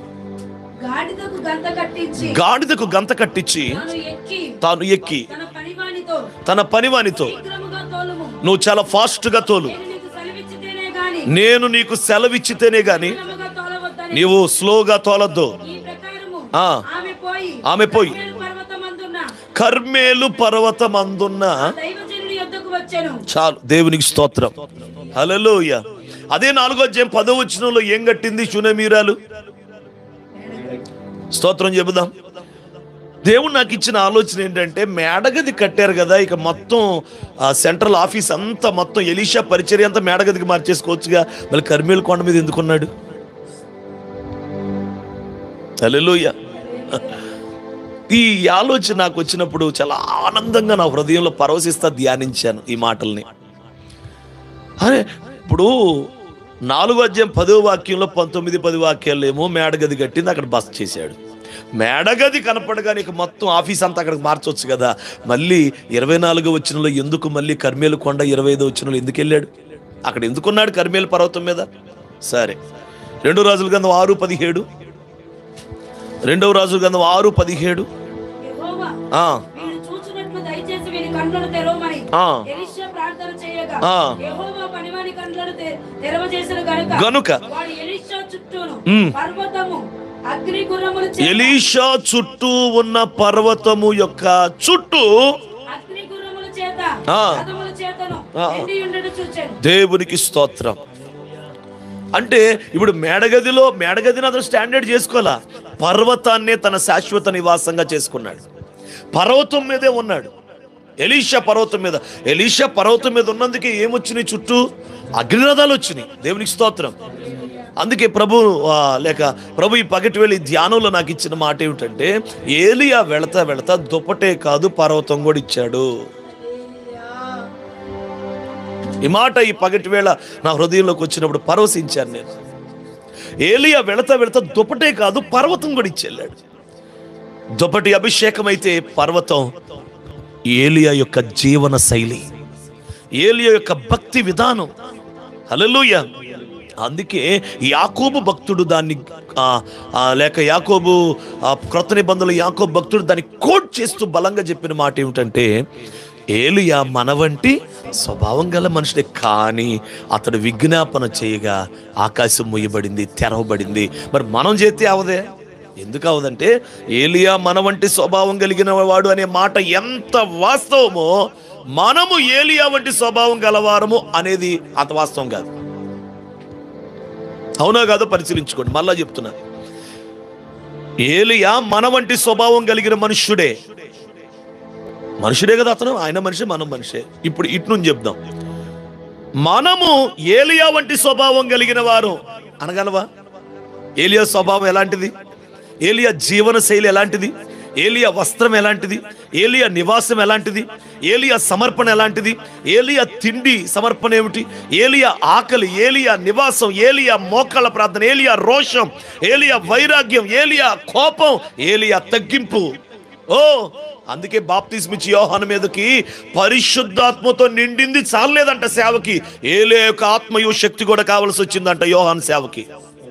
గాడిదకు గంత కట్టించి తాను ఎక్కి తన పనివానితో నువ్వు చాలా ఫాస్ట్ గా తోలు, నేను నీకు సెలవిచ్చితేనే గాని నీవు స్లోగా తోలద్దు. ఆమె పోయి కర్మేలు పర్వతమందున్న, చాలు. దేవునికి స్తోత్రం. హల్లెలూయా. అదే 4వ అధ్యాయం 10వ వచనంలో ఏం కట్టింది షూనేమీరాలు? స్తోత్రం చెబుదాం. దేవుడు నాకు ఇచ్చిన ఆలోచన ఏంటంటే, మేడగది కట్టారు కదా, ఇక మొత్తం సెంట్రల్ ఆఫీస్ అంతా, మొత్తం ఎలీషా పరిచర్య అంతా మేడగదికి మార్చేసుకోవచ్చుగా, మళ్ళీ కర్మేలు కొండ మీద ఎందుకున్నాడు? హల్లెలూయా. ఈ ఆలోచన నాకు వచ్చినప్పుడు చాలా ఆనందంగా నా హృదయంలో పరవశిస్తా ధ్యానించాను ఈ మాటల్ని. అరే, ఇప్పుడు 4వ అధ్యాయం 10వ వాక్యంలో 19-10 వాక్యాలు ఏమో మేడగది కట్టింది, అక్కడ బస చేశాడు. మేడగది కనపడగానే మొత్తం ఆఫీస్ అంతా అక్కడికి మార్చవచ్చు కదా. మళ్ళీ 24వ వచనంలో ఎందుకు మళ్ళీ కర్మేలు కొండ, 25వ వచనంలో ఎందుకు వెళ్ళాడు? అక్కడ ఎందుకున్నాడు కర్మేలు పర్వతం మీద? సరే, 2వ రాజుల గ్రంథం 6:17. 2వ రాజుల గ్రంథం 6:17. గనుక ఎలీషా చుట్టూ ఉన్న పర్వతము యొక్క చుట్టూ దేవునికి స్తోత్రం. అంటే ఇప్పుడు మేడగదిని అతను స్టాండర్డ్ చేసుకోవాలా, పర్వతాన్నే తన శాశ్వత నివాసంగా చేసుకున్నాడు. పర్వతం మీదే ఉన్నాడు ఎలీషా. పర్వతం మీద ఉన్నందుకే ఏమొచ్చినాయి? చుట్టూ అగ్నిరథాలు వచ్చినాయి. దేవునికి స్తోత్రం. అందుకే ప్రభు ఈ పగటి వేళ ఈ ధ్యానంలో నాకు ఇచ్చిన మాట ఏమిటంటే, ఏలియా వెళతా దుప్పటే కాదు పర్వతం కూడా ఇచ్చాడు. ఈ మాట ఈ పగటి వేళ నా హృదయంలోకి వచ్చినప్పుడు పరవశించాను నేను. ఏలియా వెళతా దుప్పటే కాదు పర్వతం కూడా ఇచ్చెళ్ళాడు. దుప్పటి అభిషేకం అయితే పర్వతం ఏలియా యొక్క జీవన శైలి, ఏలియా యొక్క భక్తి విధానం. హల్లెలూయా. అందుకే యాకోబు భక్తుడు దాన్ని యాకోబు క్రొత్త నిబంధనలో యాకోబు భక్తుడు దాన్ని కోట్ చేస్తూ బలంగా చెప్పిన మాట ఏమిటంటే, ఏలియా మన వంటి స్వభావం గల మనుషుడే, కానీ అతడు విజ్ఞాపన చేయగా ఆకాశం మూయబడింది, తెరవబడింది. మరి మనం చేస్తే అవదే? ఎందుకు అవదంటే, ఏలియా మన వంటి స్వభావం కలిగిన వాడు అనే మాట ఎంత వాస్తవమో, మనము ఏలియా వంటి స్వభావం గలవారము అనేది అంత వాస్తవం కాదు. అవునా కాదో పరిశీలించుకోండి. మళ్ళా చెప్తున్నా, ఏలియా మన వంటి స్వభావం కలిగిన మనుష్యుడే కదా అతను. ఆయన మనిషి, మనం మనిషే. ఇప్పుడు ఇటు నుంచి చెప్దాం, మనము ఏలియా వంటి స్వభావం కలిగిన వారు అనగలవా? ఏలియా స్వభావం ఎలాంటిది? ఏలియా జీవన శైలి ఎలాంటిది? ఏలియా వస్త్రం ఎలాంటిది? ఏలియా నివాసం ఎలాంటిది? ఏలియా సమర్పణ ఎలాంటిది? ఏలియా తిండి సమర్పణ ఏమిటి? ఏలియా ఆకలి, ఏలియా నివాసం, ఏలియా మోకాళ్ళ ప్రార్థన, ఏలియా రోషం, ఏలియా వైరాగ్యం, ఏలియా కోపం, ఏలియా తగ్గింపు. అందుకే బాప్తిస్మిచ్చి యోహాను మీదకి పరిశుద్ధాత్మతో నిండింది చాలేదంట సేవకి. ఏలియా యొక్క ఆత్మయు శక్తి కూడా కావలసి వచ్చిందంట యోహాను సేవకి.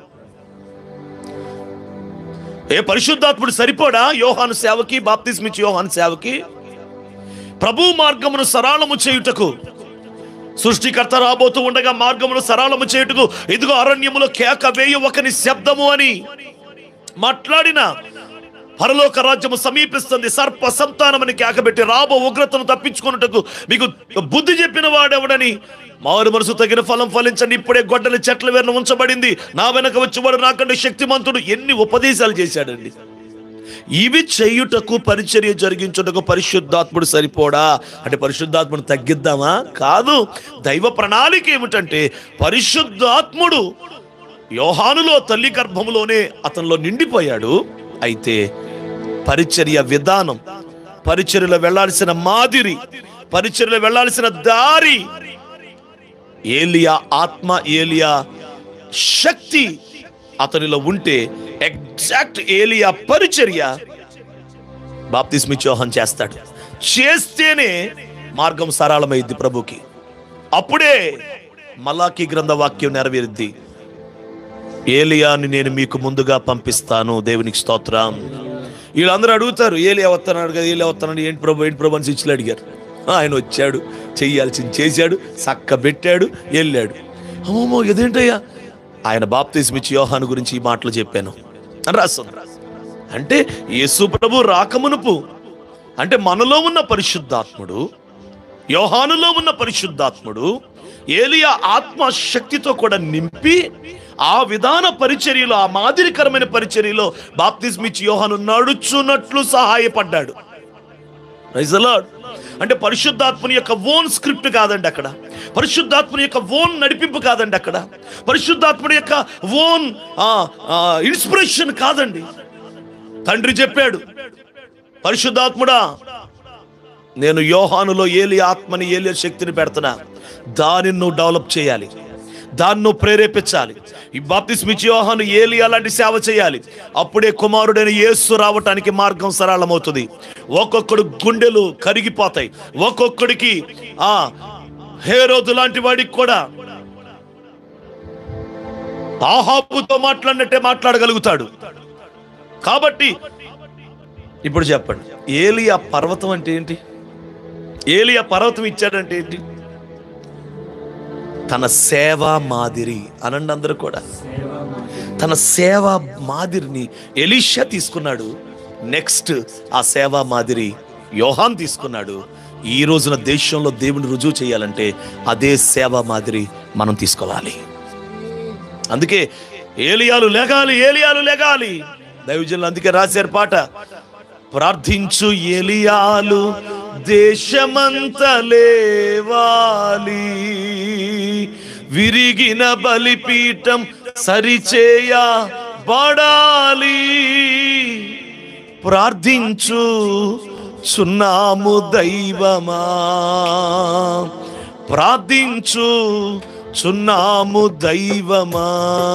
పరిశుద్ధాత్ముడు సరిపోడా యోహాను సేవకి, బాప్తిస్మిచ్చి యోహాను సేవకి? ప్రభు మార్గమును సరళము చేయుటకు, సృష్టికర్త రాబోతూ ఉండగా మార్గమును సరళము చేయుటకు ఇదిగో అరణ్యములో కేక వేయు ఒకని శబ్దము అని మాట్లాడిన, పరలోక రాజ్యము సమీపిస్తుంది, సర్ప సంతానమని కేకబెట్టి రాబో ఉగ్రతను తప్పించుకున్నటకు మీకు బుద్ధి చెప్పిన వాడెవడని మారు మనసు తగిన ఫలం ఫలించండి, ఇప్పుడే గొడ్డలి చెట్ల వేరున ఉంచబడింది, నా వెనక వచ్చేవాడు నాకంటే శక్తిమంతుడు. ఎన్ని ఉపదేశాలు చేశాడండి. ఇవి చేయుటకు పరిచర్య జరిగించుటకు పరిశుద్ధాత్ముడు సరిపోడా అంటే పరిశుద్ధాత్ముడు తగ్గిద్దామా? కాదు. దైవ ప్రణాళిక ఏమిటంటే పరిశుద్ధాత్ముడు యోహానులో తల్లి గర్భములోనే అతనిలో నిండిపోయాడు. అయితే పరిచర్య విధానం, పరిచర్యలో వెళ్లాల్సిన మాదిరి, పరిచర్యలో వెళ్లాల్సిన దారి, ఏలియా ఆత్మ, ఏలియా శక్తి అతనిలో ఉంటే ఎగ్జాక్ట్ ఏలియా పరిచర్య బాప్తిస్మిచ్చి యోహాను చేస్తాడు. చేస్తేనే మార్గం సరళమైంది ప్రభుకి. అప్పుడే మలాకీ గ్రంథ వాక్యం నెరవేరుద్ది. ఏలియాని నేను మీకు ముందుగా పంపిస్తాను. దేవునికి స్తోత్రం. వీళ్ళందరూ అడుగుతారు, ఏలియా వస్తున్నాడు కదా, ఏలియా వస్తున్నాడు, ఏంటి ప్రభు ఏంటి ప్రభు అని శిష్యులు అడిగారు. ఆయన వచ్చాడు, చెయ్యాల్సింది చేశాడు, చక్క పెట్టాడు, వెళ్ళాడు. అమ్మో ఇదేంటయ్యా, ఆయన బాప్తిస్మిచ్చి యోహాను గురించి ఈ మాటలు చెప్పాను అని రాస్తుంది. అంటే యేసు ప్రభు రాకమునుపు, అంటే మనలో ఉన్న పరిశుద్ధాత్ముడు, యోహానులో ఉన్న పరిశుద్ధాత్ముడు ఏలియా ఆత్మ శక్తితో కూడా నింపి ఆ విధాన పరిచర్యలో, ఆ మాదిరికరమైన పరిచర్యలో బాప్తిస్మిచ్చి యోహాను నడుచున్నట్లు సహాయపడ్డాడు. Praise the Lord. అంటే పరిశుద్ధాత్మని యొక్క ఓన్ స్క్రిప్ట్ కాదండి అక్కడ, పరిశుద్ధాత్మని యొక్క ఓన్ నడిపింపు కాదండి అక్కడ, పరిశుద్ధాత్మని యొక్క ఓన్ ఇన్స్పిరేషన్ కాదండి. తండ్రి చెప్పాడు, పరిశుద్ధాత్ముడా నేను యోహానులో ఏలియా ఆత్మని, ఏలియా శక్తిని పెడుతున్నా, దానిని నువ్వు డెవలప్ చేయాలి, దాన్ని నువ్వు ప్రేరేపించాలి. ఈ బాప్తిస్మిచ్చి యోహాను ఏలియా లాంటి సేవ చేయాలి. అప్పుడే కుమారుడైన యేసు రావటానికి మార్గం సరళమవుతుంది. ఒక్కొక్కడు గుండెలు కరిగిపోతాయి, ఒక్కొక్కడికి హేరోదు లాంటి వాడికి కూడా ఆహాబుతో మాట్లాడినట్టే మాట్లాడగలుగుతాడు. కాబట్టి ఇప్పుడు చెప్పండి, ఏలియా పర్వతం అంటే ఏంటి? ఏలియా పర్వతం ఇచ్చాడంటే ఏంటి? తన సేవా మాదిరి అనండి అందరూ కూడా. తన సేవా మాదిరిని ఎలీషా తీసుకున్నాడు. నెక్స్ట్ ఆ సేవా మాదిరి యోహాన్ తీసుకున్నాడు. ఈ రోజున దేశంలో దేవుని రుజువు చేయాలంటే అదే సేవా మాదిరి మనం తీసుకోవాలి. అందుకే ఏలియాలు లెగాలి, ఏలియాలు లెగాలి. దైవజనులు అందుకే రాశారు పాట, ప్రార్థించు ఏలియాలు దేశమంత లేవాలి, విరిగిన బలిపీఠం సరిచేయబడాలి. ప్రార్థించు చున్నాము దైవమా, ప్రార్థించు చున్నాము దైవమా,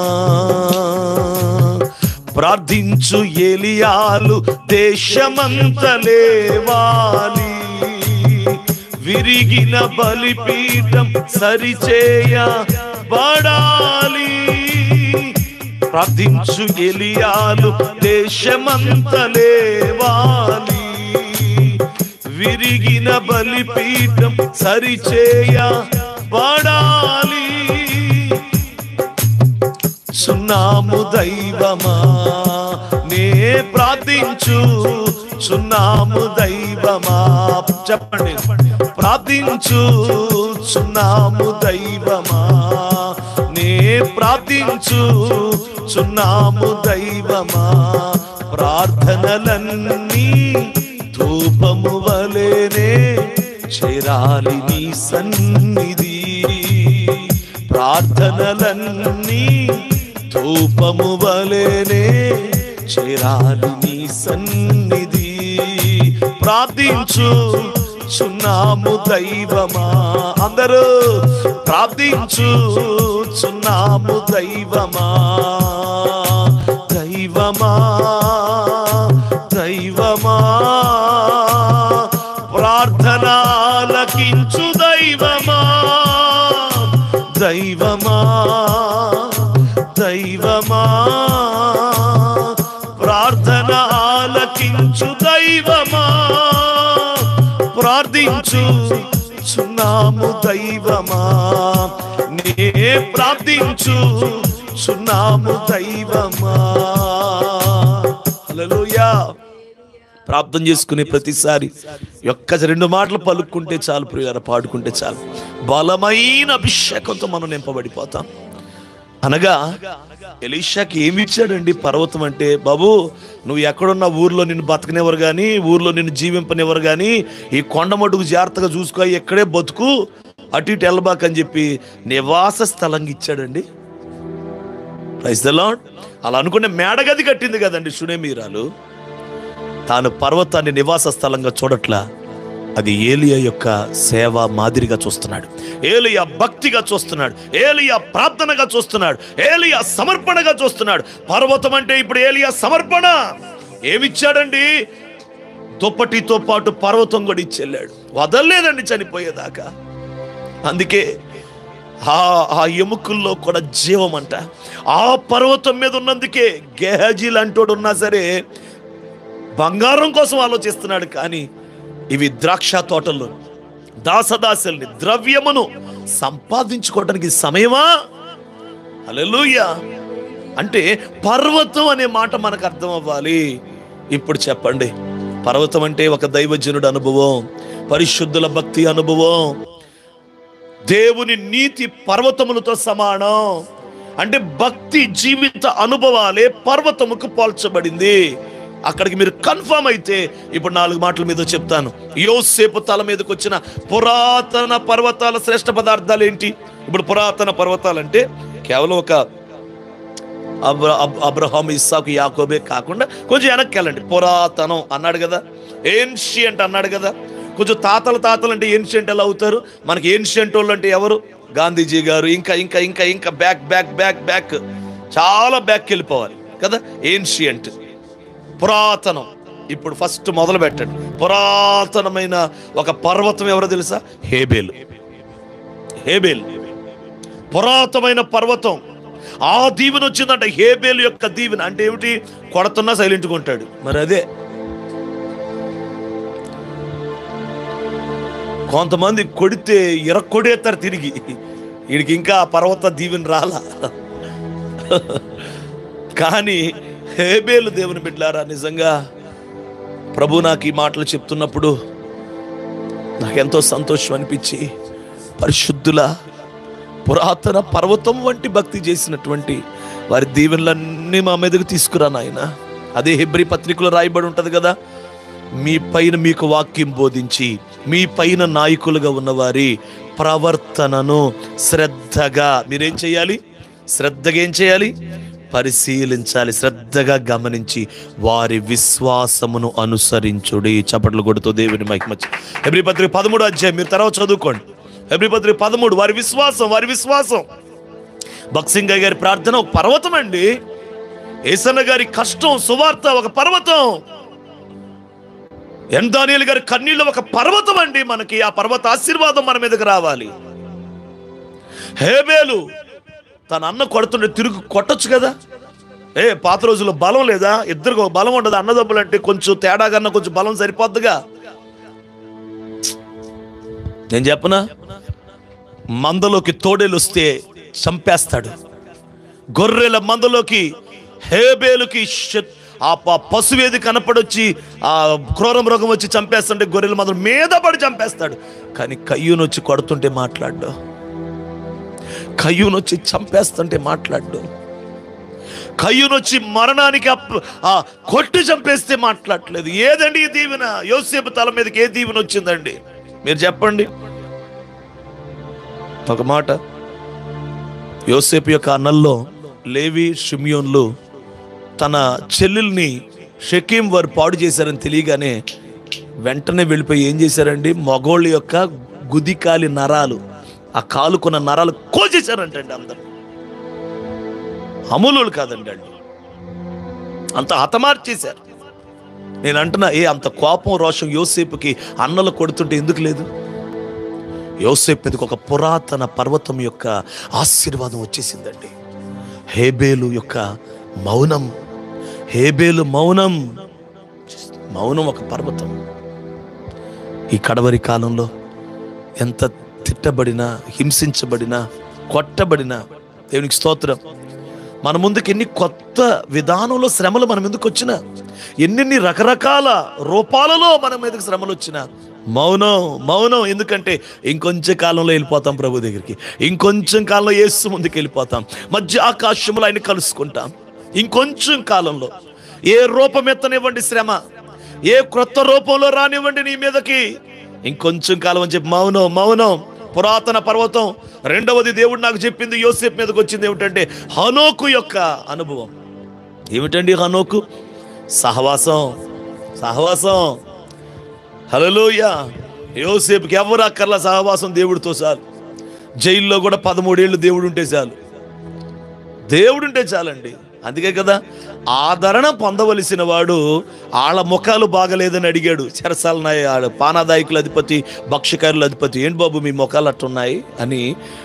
ప్రార్థించు ఏలియాలు దేశమంత లేవాలి, విరిగిన బలిపీఠం సరిచేయబడాలి. ప్రార్థించు ఏలియాలు దేశమంత లేవాలి, విరిగిన బలిపీఠం సరిచేయబడాలి. సున్నాము దైవమా నే ప్రార్థించు, సున్నాము దైవమా చెప్పండి, ప్రార్థించు సున్నాము దైవమా, నే ప్రార్థించు సున్నాము దైవమా. ప్రార్థనలన్నీ ధూపము వలెనే చేరాలి నీ సన్నిధి, ప్రార్థనలన్నీ ధూపము వలెనే చేరాలి నీ సన్నిధి. ప్రార్థించు చున్నాము దైవమా, అందరూ ప్రార్థించు చున్నాము దైవమా, దైవమా దైవమా, ప్రార్థనలకించు దైవమా, దైవమా దైవమా, ప్రార్థన ఆలకించు దైవమా. ప్రార్థించు చున్నాము దైవమా, నే ప్రార్థించు చున్నాము దైవమా. హల్లెలూయా. ప్రార్థన చేసుకునే ప్రతిసారి ఒక్క 2 మాటలు పలుక్కుంటే చాలు ప్రియులారా, పాడుకుంటే చాలు, బలమైన అభిషేకంతో మనం నింపబడిపోతాం. అనగా ఎలీషాకి ఏమి ఇచ్చాడండి పర్వతం అంటే? బాబు, నువ్వు ఎక్కడున్న ఊర్లో నిన్ను బతకనివ్వరు కానీ, ఊర్లో నిన్ను జీవింపనివ్వరు కానీ, ఈ కొండ మటుకు జాగ్రత్తగా చూసుకో, ఎక్కడే బతుకు, అటు ఇటు వెళ్ళబాకని చెప్పి నివాస స్థలంగా ఇచ్చాడండి. Praise the Lord. అలా అనుకునే మేడగది కట్టింది కదండి షూనేమీరాలు. తాను పర్వతాన్ని నివాస స్థలంగా చూడట్లా, అది ఏలియా యొక్క సేవ మాదిరిగా చూస్తున్నాడు, ఏలియా భక్తిగా చూస్తున్నాడు, ఏలియా ప్రార్థనగా చూస్తున్నాడు, ఏలియా సమర్పణగా చూస్తున్నాడు. పర్వతం అంటే ఇప్పుడు ఏలియా సమర్పణ. ఏమిచ్చాడండి? దుప్పటితో పాటు పర్వతం కూడా ఇచ్చెళ్ళాడు, వదలలేదండి చనిపోయేదాకా. అందుకే ఆ ఎముకల్లో కూడా జీవం అంట. ఆ పర్వతం మీద ఉన్నందుకే గేహజీ లాంటోడు ఉన్నా సరే బంగారం కోసం ఆలోచిస్తున్నాడు. కానీ ఇవి ద్రాక్ష తోటల్లో దాసదాసుల్ని, ద్రవ్యమును సంపాదించుకోవడానికి సమయమా? హల్లెలూయా. అంటే పర్వతం అనే మాట మనకు అర్థం అవ్వాలి. ఇప్పుడు చెప్పండి, పర్వతం అంటే ఒక దైవజనుడు అనుభవం, పరిశుద్ధుల భక్తి అనుభవం, దేవుని నీతి పర్వతములతో సమానం. అంటే భక్తి జీవిత అనుభవాలే పర్వతముకు పోల్చబడింది. అక్కడికి మీరు కన్ఫర్మ్ అయితే ఇప్పుడు 4 మాటల మీద చెప్తాను. యోసేపు తల మీదకి వచ్చిన పురాతన పర్వతాల శ్రేష్ఠ పదార్థాలు ఏంటి? ఇప్పుడు పురాతన పర్వతాలు అంటే కేవలం ఒక అబ్రహాం, ఇస్సాకు, యాకోబే కాకుండా కొంచెం వెనక్కి వెళ్ళండి. పురాతనం అన్నాడు కదా, ఏన్షియంట్ అన్నాడు కదా. కొంచెం తాతలు అంటే ఏన్షియంట్ ఎలా అవుతారు? మనకి ఏన్షియంట్ వాళ్ళు అంటే ఎవరు? గాంధీజీ గారు. ఇంకా ఇంకా ఇంకా ఇంకా బ్యాక్ బ్యాక్ బ్యాక్ బ్యాక్ చాలా బ్యాక్ వెళ్ళిపోవాలి కదా. ఏన్షియంట్, పురాతనం. ఇప్పుడు ఫస్ట్ మొదలు పెట్టండి. పురాతనమైన ఒక పర్వతం ఎవరో తెలుసా? హేబేలు. హేబేలు పురాతనమైన పర్వతం. ఆ దీవెన వచ్చిందంట. హేబేలు యొక్క దీవెన అంటే ఏమిటి? కొడుతున్నా సైలెంట్గా ఉంటాడు. మరి అదే కొంతమంది కొడితే కొడేస్తారు తిరిగి. వీడికి ఇంకా పర్వత దీవెన రాలా. కానీ హేబేలు దేవుని బిడ్డలారా, నిజంగా ప్రభు నాకు ఈ మాటలు చెప్తున్నప్పుడు నాకెంతో సంతోషం అనిపించి, పరిశుద్ధుల పురాతన పర్వతం వంటి భక్తి చేసినటువంటి వారి దీవెనలన్నీ మా మీదకు తీసుకురా నాయన. అదే హెబ్రీ పత్రికలో రాయబడి ఉంటుంది కదా, మీ పైన మీకు వాక్యం బోధించి మీ పైన నాయకులుగా ఉన్నవారి ప్రవర్తనను శ్రద్ధగా మీరేం చేయాలి? శ్రద్ధగా ఏం చేయాలి? పరిశీలించాలి. శ్రద్ధగా గమనించి వారి విశ్వాసమును అనుసరించుడి. చప్పట్లు కొడుతూ దేవుని మహిమ. హెబ్రీ పత్రిక 13వ అధ్యాయం మీరు తర్వాత చదువుకోండి. హెబ్రీ పత్రిక 13, వారి విశ్వాసం. భక్సింగ గారి ప్రార్థన ఒక పర్వతం అండి. యేసన్న గారి కష్టం సువార్త ఒక పర్వతం. దానియేలు గారి కన్నీళ్ళు ఒక పర్వతం అండి. మనకి ఆ పర్వత ఆశీర్వాదం మన మీదకి రావాలి. హేబేలు తన అన్న కొడుతుండే తిరుగు కొట్టొచ్చు కదా. పాత రోజుల్లో బలం లేదా? ఇద్దరికి బలం ఉండదు. అన్నదమ్ములు అంటే కొంచెం తేడా కన్నా కొంచెం బలం సరిపోద్దుగా. నేను చెప్పనా, మందలోకి తోడేలు వస్తే చంపేస్తాడు. గొర్రెల మందలోకి హేబేలుకి ఆ పశువేది కనపడొచ్చి ఆ క్రూర మృగం వచ్చి చంపేస్తుంటే గొర్రెల మందలు మీద పడి చంపేస్తాడు. కానీ కయ్యూను వచ్చి కొడుతుంటే మాట్లాడు, కయ్యూను వచ్చి చంపేస్తుంటే మాట్లాడు, కయ్యూను వచ్చి మరణానికి కొట్టి చంపేస్తే మాట్లాడలేదు. ఏదండి ఈ దీవెన? యోసేపు తల మీదకి ఏ దీవెన వచ్చిందండి? మీరు చెప్పండి. ఒక మాట, యోసేపు యొక్క అన్నల్లో లేవి, షిమ్యోన్లు తన చెల్లెల్ని షెకీం వారు పాడు చేశారని తెలియగానే వెంటనే వెళ్ళిపోయి ఏం చేశారండి? మగోళ్ళ యొక్క గుదికాలి నరాలు, ఆ కాలుకున్న నరాలు కోసేశారంటండి. అందరు అమూలులు కాదండి అండి, అంత హతమార్చేశారు. నేను అంటున్నా, అంత కోపం రోషం యోసేపుకి అన్నలు కొడుతుంటే ఎందుకు లేదు? యోసేపు మీదకి ఒక పురాతన పర్వతం యొక్క ఆశీర్వాదం వచ్చేసిందండి. హేబేలు యొక్క మౌనం, హేబేలు మౌనం ఒక పర్వతం. ఈ కడవరి కాలంలో ఎంత తిట్టబడినా, హింసించబడినా, కొట్టబడినా దేవునికి స్తోత్రం, మన ముందుకు ఎన్ని కొత్త విధానంలో శ్రమలు మన ముందుకు వచ్చినా, ఎన్ని రకరకాల రూపాలలో మన మీదకి శ్రమలు వచ్చినా మౌనం మౌనం. ఎందుకంటే ఇంకొంచెం కాలంలో వెళ్ళిపోతాం ప్రభు దగ్గరికి, ఇంకొంచెం కాలంలో యేసు ముందుకు వెళ్ళిపోతాం, మధ్య ఆకాశంలో ఆయన కలుసుకుంటాం. ఇంకొంచెం కాలంలో ఏ రూపం ఎత్తనివ్వండి శ్రమ, ఏ క్రొత్త రూపంలో రానివ్వండి నీ మీదకి, ఇంకొంచెం కాలం అని చెప్పి మౌనం మౌనం. పురాతన పర్వతం రెండవది దేవుడు నాకు చెప్పింది, యోసేపు మీదకి వచ్చింది ఏమిటంటే హనోకు యొక్క అనుభవం. ఏమిటండి హనోకు? సహవాసం సహవాసం. హల్లెలూయా. యోసేపుకి ఎవరు అక్కర్లా, సహవాసం దేవుడితో చాలు. జైల్లో కూడా 13 ఏళ్ళు దేవుడు ఉంటే చాలు, దేవుడు ఉంటే చాలండి. అందుకే కదా ఆదరణ పొందవలసిన వాడు వాళ్ళ ముఖాలు బాగలేదని అడిగాడు చెరసాల పానాదాయకుల అధిపతి, భక్ష్యకారుల అధిపతి. ఏంటి బాబు మీ ముఖాలు అట్టున్నాయి అని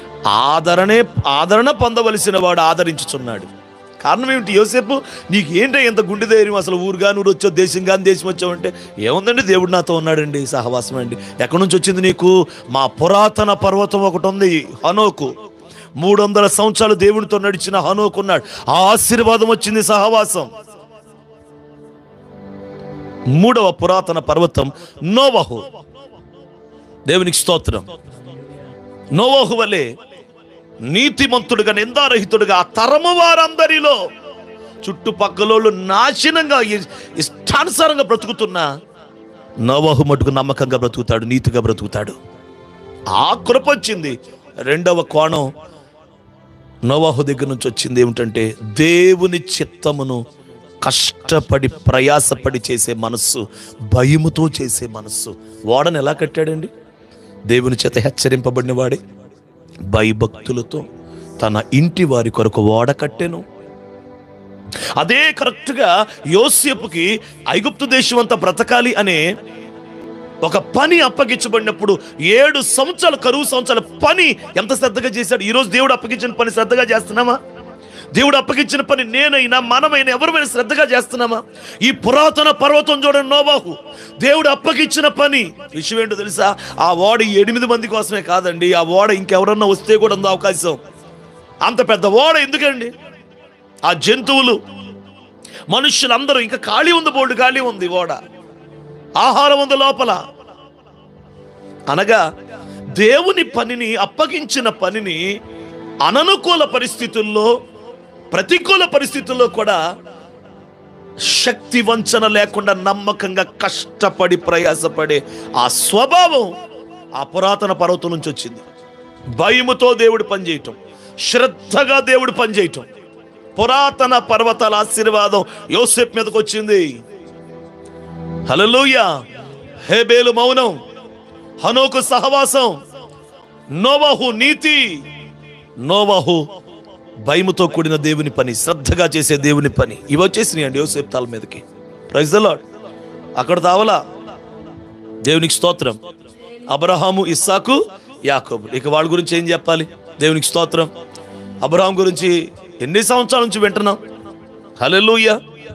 ఆదరణ పొందవలసిన వాడు ఆదరించుచున్నాడు. కారణం ఏమిటి? యోసేపు నీకు ఏంటో ఎంత గుండె ధైర్యం, అసలు ఊరుగా నువ్వు వచ్చావు, దేశం కానీ దేశం వచ్చావంటే ఏముందండి, దేవుడు నాతో ఉన్నాడండి, సహవాసం అండి. ఎక్కడి నుంచి వచ్చింది నీకు? మా పురాతన పర్వతం ఒకటి ఉంది హనోకు. 300 సంవత్సరాలు దేవునితో నడిచిన హనోకు ఉన్నాడు. ఆ ఆశీర్వాదం వచ్చింది, సహవాసం. 3వ పురాతన పర్వతం నోవహు. దేవునికి స్తోత్రం. నోవహు వలె నీతిమంతుడుగా నిందారహితుడుగా ఆ తరము వారందరిలో చుట్టుపక్కల నాశనంగా ఇష్టానుసారంగా బ్రతుకుతున్నా నోవహు మటుకు నమ్మకంగా బ్రతుకుతాడు, నీతిగా బ్రతుకుతాడు. ఆ కృప వచ్చింది. రెండవ కోణం నోవహు దగ్గర నుంచి వచ్చింది ఏమిటంటే దేవుని చిత్తమును కష్టపడి ప్రయాసపడి చేసే మనస్సు, భయముతో చేసే మనస్సు. ఓడను ఎలా కట్టాడండి? దేవుని చేత హెచ్చరింపబడిన వాడే భయభక్తులతో తన ఇంటి వారి కొరకు ఓడ కట్టెను. అదే కరెక్ట్గా యోసేపుకి ఐగుప్తు దేశం అంతా బ్రతకాలి అనే ఒక పని అప్పగించబడినప్పుడు 7 సంవత్సరాల కరువు సంవత్సరాల పని ఎంత శ్రద్ధగా చేశాడు. ఈరోజు దేవుడు అప్పగించిన పని శ్రద్ధగా చేస్తున్నామా? దేవుడు అప్పగించిన పని నేనైనా మనమైనా ఎవరైనా శ్రద్ధగా చేస్తున్నామా? ఈ పురాతన పర్వతం చూడండి, నోవహు దేవుడు అప్పగించిన పని. విషయం ఏంటో తెలుసా? ఆ ఓడ 8 మంది కోసమే కాదండి, ఆ ఓడ ఇంకెవరన్నా వస్తే కూడా ఉంది అవకాశం. అంత పెద్ద ఓడ ఎందుకండి? ఆ జంతువులు, మనుషులందరూ, ఇంకా ఖాళీ ఉంది, బోర్డు ఖాళీ ఉంది ఓడ, ఆహారం ఉంది లోపల. అనగా దేవుని పనిని, అప్పగించిన పనిని అననుకూల పరిస్థితుల్లో, ప్రతికూల పరిస్థితుల్లో కూడా శక్తి వంచన లేకుండా నమ్మకంగా కష్టపడి ప్రయాసపడే ఆ స్వభావం ఆ పురాతన పర్వతం నుంచి వచ్చింది. భయముతో దేవుడు పనిచేయటం, శ్రద్ధగా దేవుడు పనిచేయటం. పురాతన పర్వతాల ఆశీర్వాదం యోసేపు మీదకి వచ్చింది. హల్లెలూయా. హేబేలు మౌనం, హనోకు సహవాసం, నోవహు నీతి, నోవహు భయముతో కూడిన దేవుని పని, శ్రద్ధగా చేసే దేవుని పని. ఇవి వచ్చేసినాయండి యోసేపు తల మీదకి. Praise the Lord. అక్కడ తావలా. దేవునికి స్తోత్రం. అబ్రహాము, ఇస్సాకు, యాకోబు. ఇక వాళ్ళ గురించి ఏం చెప్పాలి? దేవునికి స్తోత్రం. అబ్రహాం గురించి ఎన్ని సంవత్సరాల నుంచి వింటున్నాం. హల్లెలూయా.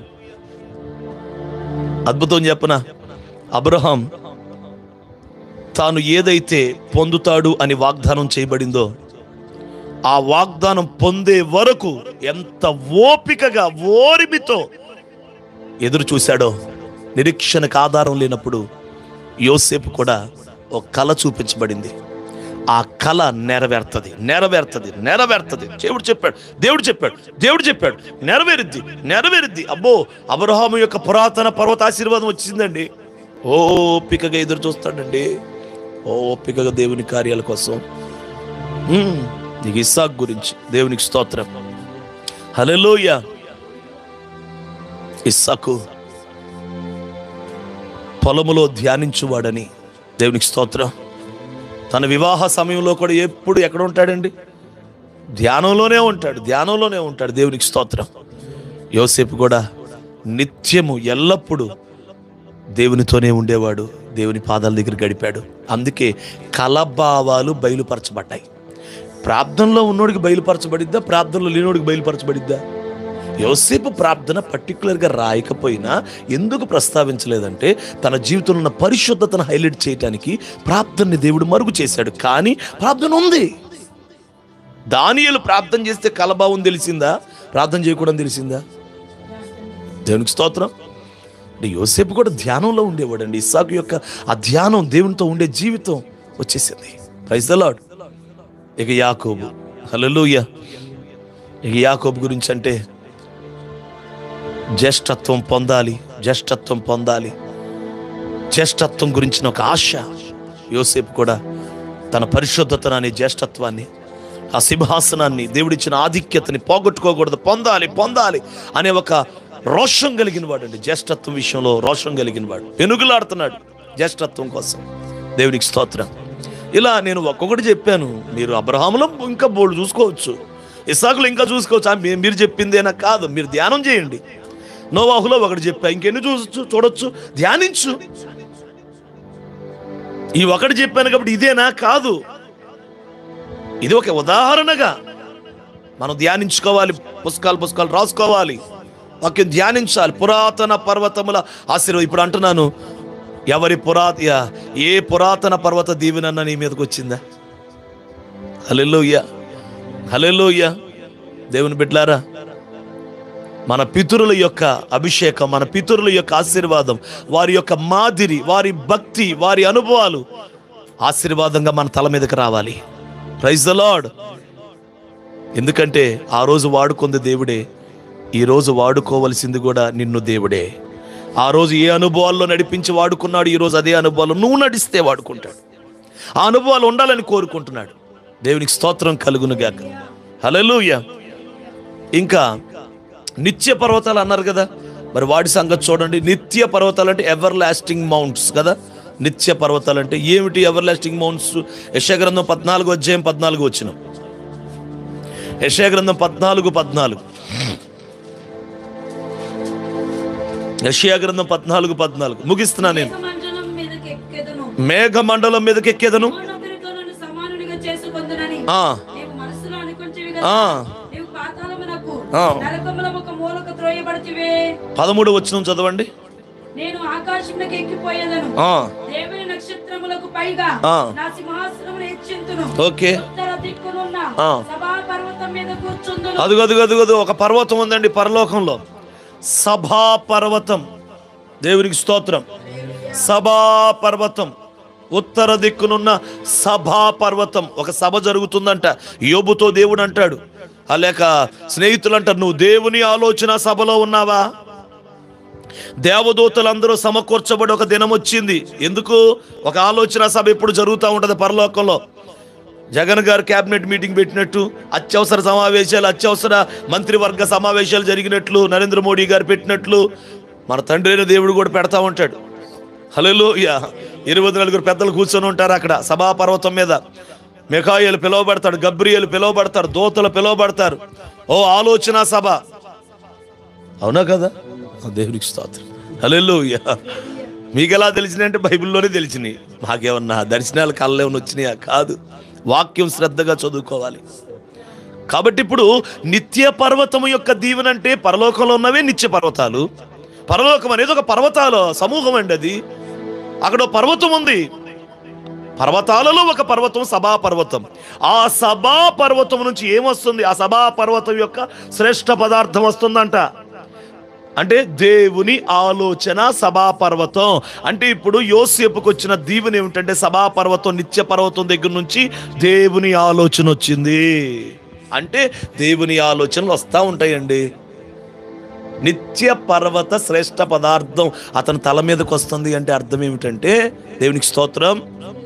అద్భుతం చెప్పనా? అబ్రహాం తాను ఏదైతే పొందుతాడు అని వాగ్దానం చేయబడిందో ఆ వాగ్దానం పొందే వరకు ఎంత ఓపికగా, ఓర్మితో ఎదురు చూశాడో. నిరీక్షణకు ఆధారం లేనప్పుడు యోసేపు కూడా ఒక కళ చూపించబడింది. ఆ కళ నెరవేరుతుంది, నెరవేరుతుంది, నెరవేరుతుంది. దేవుడు చెప్పాడు నెరవేరుద్ది. అబ్బో, అబ్రహాము యొక్క పురాతన పర్వత ఆశీర్వాదం వచ్చిందండి. ఓపికగా ఎదురు చూస్తాడండి, ఓపికగా దేవుని కార్యాల కోసం. నీకు ఇస్సాకు గురించి దేవునికి స్తోత్రం. హల్లెలూయా. ఇస్సాకు పొలములో ధ్యానించువాడని దేవునికి స్తోత్రం. తన వివాహ సమయంలో కూడా ఎప్పుడు ఎక్కడ ఉంటాడండి? ధ్యానంలోనే ఉంటాడు. దేవునికి స్తోత్రం. యోసేపు కూడా నిత్యము ఎల్లప్పుడూ దేవునితోనే ఉండేవాడు, దేవుని పాదాల దగ్గర గడిపాడు. అందుకే కలభావాలు బయలుపరచబడ్డాయి. ప్రార్థనలో ఉన్నోడికి బయలుపరచబడిద్దా? ప్రార్థనలో లేనోడికి బయలుపరచబడిద్దా? యోసేపు ప్రార్థన పర్టికులర్గా రాయకపోయినా ఎందుకు ప్రస్తావించలేదంటే తన జీవితంలో ఉన్న పరిశుద్ధతను హైలైట్ చేయడానికి ప్రార్థనని దేవుడు మరుగు చేశాడు. కానీ ప్రార్థన ఉంది. దానియేలు ప్రార్థన చేస్తే కలభావం తెలిసిందా, ప్రార్థన చేయకూడదు తెలిసిందా? దేవునికి స్తోత్రం. అంటే యోసేపు కూడా ధ్యానంలో ఉండేవాడండి. ఇస్సాకు యొక్క ఆ ధ్యానం, దేవునితో ఉండే జీవితం వచ్చేసింది. Praise the Lord. ఇక యాకోబు, హల్లెలూయా. ఇక యాకోబు గురించి అంటే జ్యేష్ఠత్వం పొందాలి, జ్యేష్ఠత్వం పొందాలి, జ్యేష్ఠత్వం గురించిన ఒక ఆశ. యోసేపు కూడా తన పరిశుద్ధతను అనే జ్యేష్ఠత్వాన్ని, ఆ సింహాసనాన్ని, దేవుడిచ్చిన ఆధిక్యతని పోగొట్టుకోకూడదు, పొందాలి పొందాలి అనే ఒక రోషం కలిగిన వాడు అండి. జ్యేష్ఠత్వం విషయంలో రోషం కలిగిన వాడు, పెనుగులాడుతున్నాడు జ్యేష్ఠత్వం కోసం. దేవునికి స్తోత్రం. ఇలా నేను ఒక్కొక్కటి చెప్పాను. మీరు అబ్రహాములో ఇంకా బోల్డ్ చూసుకోవచ్చు, ఇస్సాకులో ఇంకా చూసుకోవచ్చు. మీరు చెప్పిందేనా కాదు, మీరు ధ్యానం చేయండి. నోవాహులో ఒకటి చెప్పా, ఇంకెన్ని చూడొచ్చు, ధ్యానించు. ఈ ఒకటి చెప్పాను కాబట్టి ఇదేనా కాదు, ఇది ఒక ఉదాహరణగా మనం ధ్యానించుకోవాలి. పుస్తకాలు రాసుకోవాలి, వాక్యం ధ్యానించాలి. పురాతన పర్వతముల ఆశీర్వాదం. ఇప్పుడు అంటున్నాను, ఏ పురాతన పర్వత దీవెనన్న నీ మీదకి వచ్చిందా? హల్లెలూయా, హల్లెలూయా. దేవుని బిడ్డలారా, మన పితరుల యొక్క అభిషేకం, మన పితరుల యొక్క ఆశీర్వాదం, వారి యొక్క మాదిరి, వారి భక్తి, వారి అనుభవాలు ఆశీర్వాదంగా మన తల మీదకి రావాలి. Praise the Lord. ఎందుకంటే ఆ రోజు వాడుకుంది దేవుడే, ఈ రోజు వాడుకోవలసింది కూడా నిన్ను దేవుడే. ఆ రోజు ఏ అనుభవాల్లో నడిపించి వాడుకున్నాడు, ఈ రోజు అదే అనుభవాలు నువ్వు నడిస్తే వాడుకుంటాడు. ఆ అనుభవాలు ఉండాలని కోరుకుంటున్నాడు. దేవునికి స్తోత్రం కలుగును గాక. హల్లెలూయా. ఇంకా నిత్య పర్వతాలు అన్నారు కదా, మరి వాటి సంగతి చూడండి. నిత్య పర్వతాలు అంటే ఎవర్ లాస్టింగ్ మౌంట్స్ కదా. నిత్య పర్వతాలు అంటే ఏమిటి? Everlasting mounts. యెషయా గ్రంథం 14:14 వచ్చిన యెషయా గ్రంథం 14:14 యెషయా గ్రంథం 14:14 ముగిస్తున్నా నేను. మేఘమండలం మీదకి ఎక్కేదను, 13 వచనం చదవండి. నేను ఆకాశమునకు ఎక్కిపోయేదను, దేవుని నక్షత్రములకు పైగా నా సింహాసనమును హెచ్చింతును. ఓకే, ఉత్తర దిక్కునున్న సభా పర్వతం మీద కూర్చుందును. అదుగదుగదుగదు ఒక పర్వతం ఉందండి పరలోకంలో, సభా పర్వతం. దేవునికి స్తోత్రం. సభా పర్వతం, ఉత్తర దిక్కునున్న సభా పర్వతం. ఒక సభ జరుగుతుందంట. యోబుతో దేవుడు అంటాడు, లేక స్నేహితులు అంటారు, నువ్వు దేవుని ఆలోచన సభలో ఉన్నావా? దేవదూతలందరూ సమకూర్చబడి ఒక దినం వచ్చింది. ఎందుకు? ఒక ఆలోచన సభ ఎప్పుడు జరుగుతూ ఉంటుంది పరలోకంలో. జగన్ గారు క్యాబినెట్ మీటింగ్ పెట్టినట్టు, అత్యవసర సమావేశాలు, అత్యవసర మంత్రివర్గ సమావేశాలు జరిగినట్లు, నరేంద్ర మోడీ గారు పెట్టినట్లు మన తండ్రి అయిన దేవుడు కూడా పెడతా ఉంటాడు. హల్లెలూయా. 24 పెద్దలు కూర్చొని ఉంటారు అక్కడ సభా పర్వతం మీద. మిఖాయేలు పిలువబడతాడు, గబ్రియేలు పిలువబడతారు, దూతలు పిలువబడతారు. ఓ ఆలోచన సభ. అవునా కదా? దేవునికి స్తోత్రం. హల్లెలూయా. మీకు ఎలా తెలిసినాయంటే బైబిల్లోనే తెలిసినాయి. మాకేమన్నా దర్శనాలు కళ్ళేమన్నా వచ్చినాయా? కాదు, వాక్యం శ్రద్ధగా చదువుకోవాలి. కాబట్టి ఇప్పుడు నిత్య పర్వతము యొక్క దీవెన అంటే పరలోకంలో ఉన్నవే నిత్య పర్వతాలు. పరలోకం అనేది ఒక పర్వతాల సమూహం అండి. అది అక్కడ పర్వతం ఉంది. పర్వతాలలో ఒక పర్వతం సభా పర్వతం. ఆ సభా పర్వతం నుంచి ఏమొస్తుంది? ఆ సభా పర్వతం యొక్క శ్రేష్ఠ పదార్థం వస్తుందంట. అంటే దేవుని ఆలోచన సభా పర్వతం. అంటే ఇప్పుడు యోసేపుకు వచ్చిన దీవెన ఏమిటంటే సభా పర్వతం, నిత్య పర్వతం దగ్గర నుంచి దేవుని ఆలోచన వచ్చింది. అంటే దేవుని ఆలోచనలు వస్తూ ఉంటాయండి. నిత్య పర్వత శ్రేష్ఠ పదార్థం అతని తల మీదకి వస్తుంది అంటే అర్థం ఏమిటంటే, దేవునికి స్తోత్రం,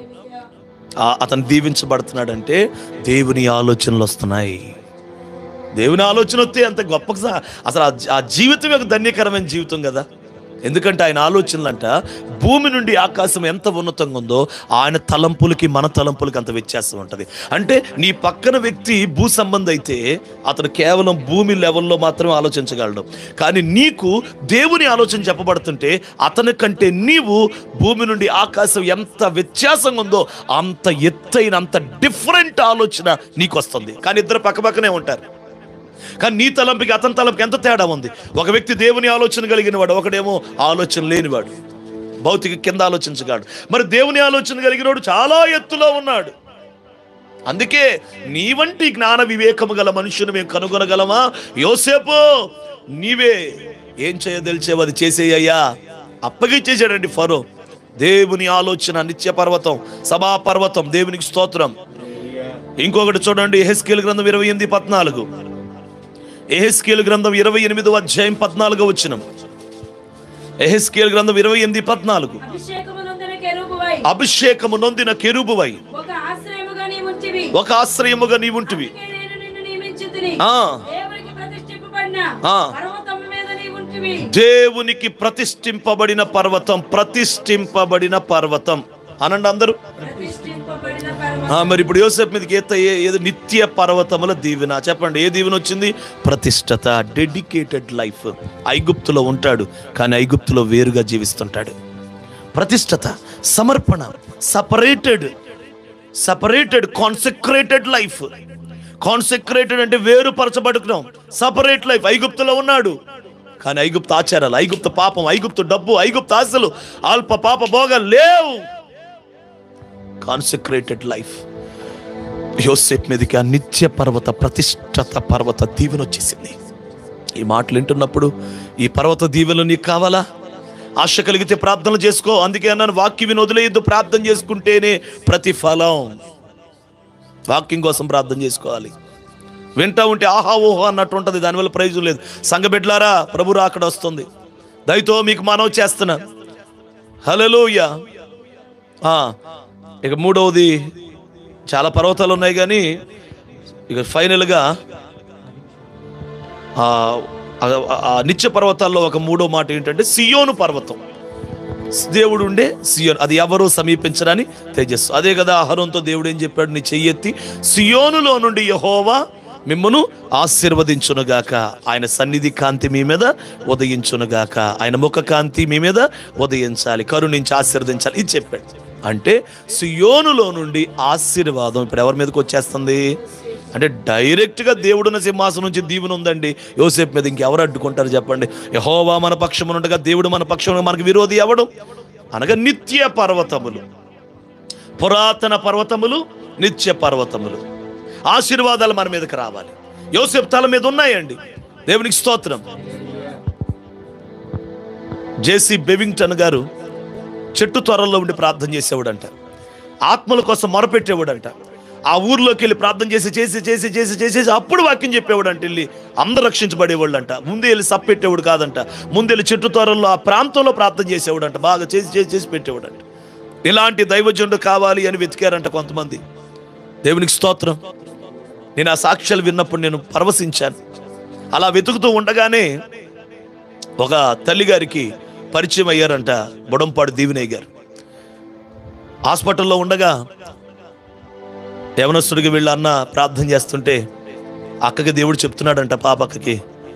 అతను దీవించబడుతున్నాడంటే దేవుని ఆలోచనలు వస్తున్నాయి. దేవుని ఆలోచన వస్తే అంత గొప్ప, అసలు ఆ జీవితం యొక్క ధన్యకరమైన జీవితం కదా. ఎందుకంటే ఆయన ఆలోచనలు అంట భూమి నుండి ఆకాశం ఎంత ఉన్నతంగా ఉందో ఆయన తలంపులకి మన తలంపులకి అంత వ్యత్యాసం ఉంటుంది. అంటే నీ పక్కన వ్యక్తి భూ సంబంధి అయితే అతను కేవలం భూమి లెవెల్లో మాత్రమే ఆలోచించగలడు. కానీ నీకు దేవుని ఆలోచన చెప్పబడుతుంటే అతని కంటే నీవు భూమి నుండి ఆకాశం ఎంత వ్యత్యాసంగా ఉందో అంత ఎత్తైన, అంత డిఫరెంట్ ఆలోచన నీకు వస్తుంది. కానీ ఇద్దరు పక్కపక్కనే ఉంటారు. కానీ నీ తలంపుకి అతని తలంపుకి ఎంత తేడా ఉంది. ఒక వ్యక్తి దేవుని ఆలోచన కలిగిన వాడు, ఒకడేమో ఆలోచన లేనివాడు, భౌతిక కింద ఆలోచించగాడు. మరి దేవుని ఆలోచన కలిగిన వాడు చాలా ఎత్తులో ఉన్నాడు. అందుకే నీ వంటి జ్ఞాన వివేకము గల మనుషుని మేము కనుగొనగలమా? యోసేపు, నీవే ఏం చేయదలిచేవు అది చేసేయ్యా. అప్పగిచ్చేసాడండి ఫరో. దేవుని ఆలోచన నిత్య పర్వతం, సభా పర్వతం. దేవునికి స్తోత్రం. ఇంకొకటి చూడండి, యెహెజ్కేలు గ్రంథం 28:14. యెహెజ్కేలు గ్రంథం 28వ అధ్యాయం 14వ వచనం. యెహెజ్కేలు గ్రంథం 28:14. అభిషేకము నొందిన కెరూబువై ఒక ఆశ్రయముగా నీవుంటివి. ఒక ఆశ్రయముగా నీవుంటివి. నేను నిన్ను నియమించితిని. ఆ. దేవునికి ప్రతిష్ఠింపబడిన ఆ. పర్వతం మీద నీవుంటివి. దేవునికి ప్రతిష్ఠింపబడిన పర్వతం. ప్రతిష్ఠింపబడిన పర్వతం అనండి అందరూ. ప్రతిష్ఠింపబడిన పర్వతం. మరి ఇప్పుడు యోసేపు మీదకి ఏదో నిత్య పర్వతముల దీవెన. చెప్పండి, ఏ దీవెన వచ్చింది? ప్రతిష్టత, డెడికేటెడ్ లైఫ్. ఐగుప్తులో ఉంటాడు, కానీ ఐగుప్తులో వేరుగా జీవిస్తుంటాడు. ప్రతిష్టత, సమర్పణ, సపరేటెడ్ కాన్సెక్రేటెడ్ లైఫ్. కాన్సెక్రేటెడ్ అంటే వేరుపరచబడుకున్నాం. Separate life. ఐగుప్తులో ఉన్నాడు, కానీ ఐగుప్తు ఆచారాలు, ఐగుప్తు పాపం, ఐగుప్తు డబ్బు, ఐగుప్తు ఆశలు, అల్ప పాప భోగాలు లేవు. Consecrated life. యోసేపు మీదకి ఆ నిత్య పర్వత, ప్రతిష్టత పర్వత దీవెన వచ్చేసింది. ఈ మాటలు వింటున్నప్పుడు ఈ పర్వత దీవెనలు నీకు కావాలా? ఆశ కలిగితే ప్రార్థనలు చేసుకో. అందుకే అన్నాను, వాక్యం విని వదిలేయద్దు, ప్రార్థన చేసుకుంటేనే ప్రతిఫలం. వాక్యం కోసం ప్రార్థన చేసుకోవాలి. వింటా ఉంటే ఆహా ఓహో అన్నట్టు ఉంటుంది, దానివల్ల ప్రైజు లేదు. సంఘబిడ్డలారా, ప్రభు రాకడ వస్తుంది. దయతో మీకు మనవి చేస్తున్నా. హల్లెలూయా. ఇక మూడవది, చాలా పర్వతాలు ఉన్నాయి, కానీ ఇక ఫైనల్గా నిత్య పర్వతాల్లో ఒక మూడో మాట ఏంటంటే సియోను పర్వతం. దేవుడు ఉండే సియోను, అది ఎవరూ సమీపించరని తేజస్సు. అదే కదా అహరోనుతో దేవుడు ఏం చెప్పాడు? నీ చెయ్యెత్తి సియోనులో నుండి యెహోవా మిమ్మును ఆశీర్వదించునుగాక, ఆయన సన్నిధి కాంతి మీ మీద ఉదయించునుగాక, ఆయన ముఖ కాంతి మీ మీద ఉదయించాలి, కరుణించి ఆశీర్వదించాలి, ఇది చెప్పాడు. అంటే సియోనులో నుండి ఆశీర్వాదం ఇప్పుడు ఎవరి మీదకి వచ్చేస్తుంది అంటే డైరెక్ట్గా దేవుడున్న సింహాసనం నుంచి దీవెన ఉందండి యోసేపు మీద. ఇంకెవరు అడ్డుకుంటారు చెప్పండి? యెహోవా మన పక్షమున ఉండగా దేవుడు మన పక్షమున మనకు విరోధి ఎవడు? అనగా నిత్య పర్వతములు, పురాతన పర్వతములు, నిత్య పర్వతములు. ఆశీర్వాదాలు మన మీదకి రావాలి. యోసేపు తల మీద ఉన్నాయండి. దేవునికి స్తోత్రం. జేసీ బెవింగ్టన్ గారు చెట్టు త్వరల్లో ఉండి ప్రార్థన చేసేవాడంట. ఆత్మల కోసం మొరపెట్టేవాడంట. ఆ ఊర్లోకి వెళ్ళి ప్రార్థన చేసి చేసి చేసి చేసి చేసేసి అప్పుడు వాక్యం చెప్పేవాడంట. వెళ్ళి అందరూ రక్షించబడేవాళ్ళు అంట. ముందే వెళ్ళి సప్పెట్టేవాడు కాదంట. ముందెళ్ళి చెట్టు త్వరల్లో ఆ ప్రాంతంలో ప్రార్థన చేసేవాడంట. బాగా చేసి చేసి చేసి పెట్టేవాడంట. ఇలాంటి దైవజనుడు కావాలి అని వెతికారంట కొంతమంది. దేవునికి స్తోత్రం. నేను ఆ సాక్ష్యాలు విన్నప్పుడు నేను పరవశించాను. అలా వెతుకుతూ ఉండగానే ఒక తల్లిగారికి పరిచయం అయ్యారంట, బుడంపాడు దీవెనయ్య గారు. హాస్పిటల్లో ఉండగా యవనస్తుడికి వీళ్ళ అన్న ప్రార్థన చేస్తుంటే అక్కకి దేవుడు చెప్తున్నాడంట, పాపక్కకి,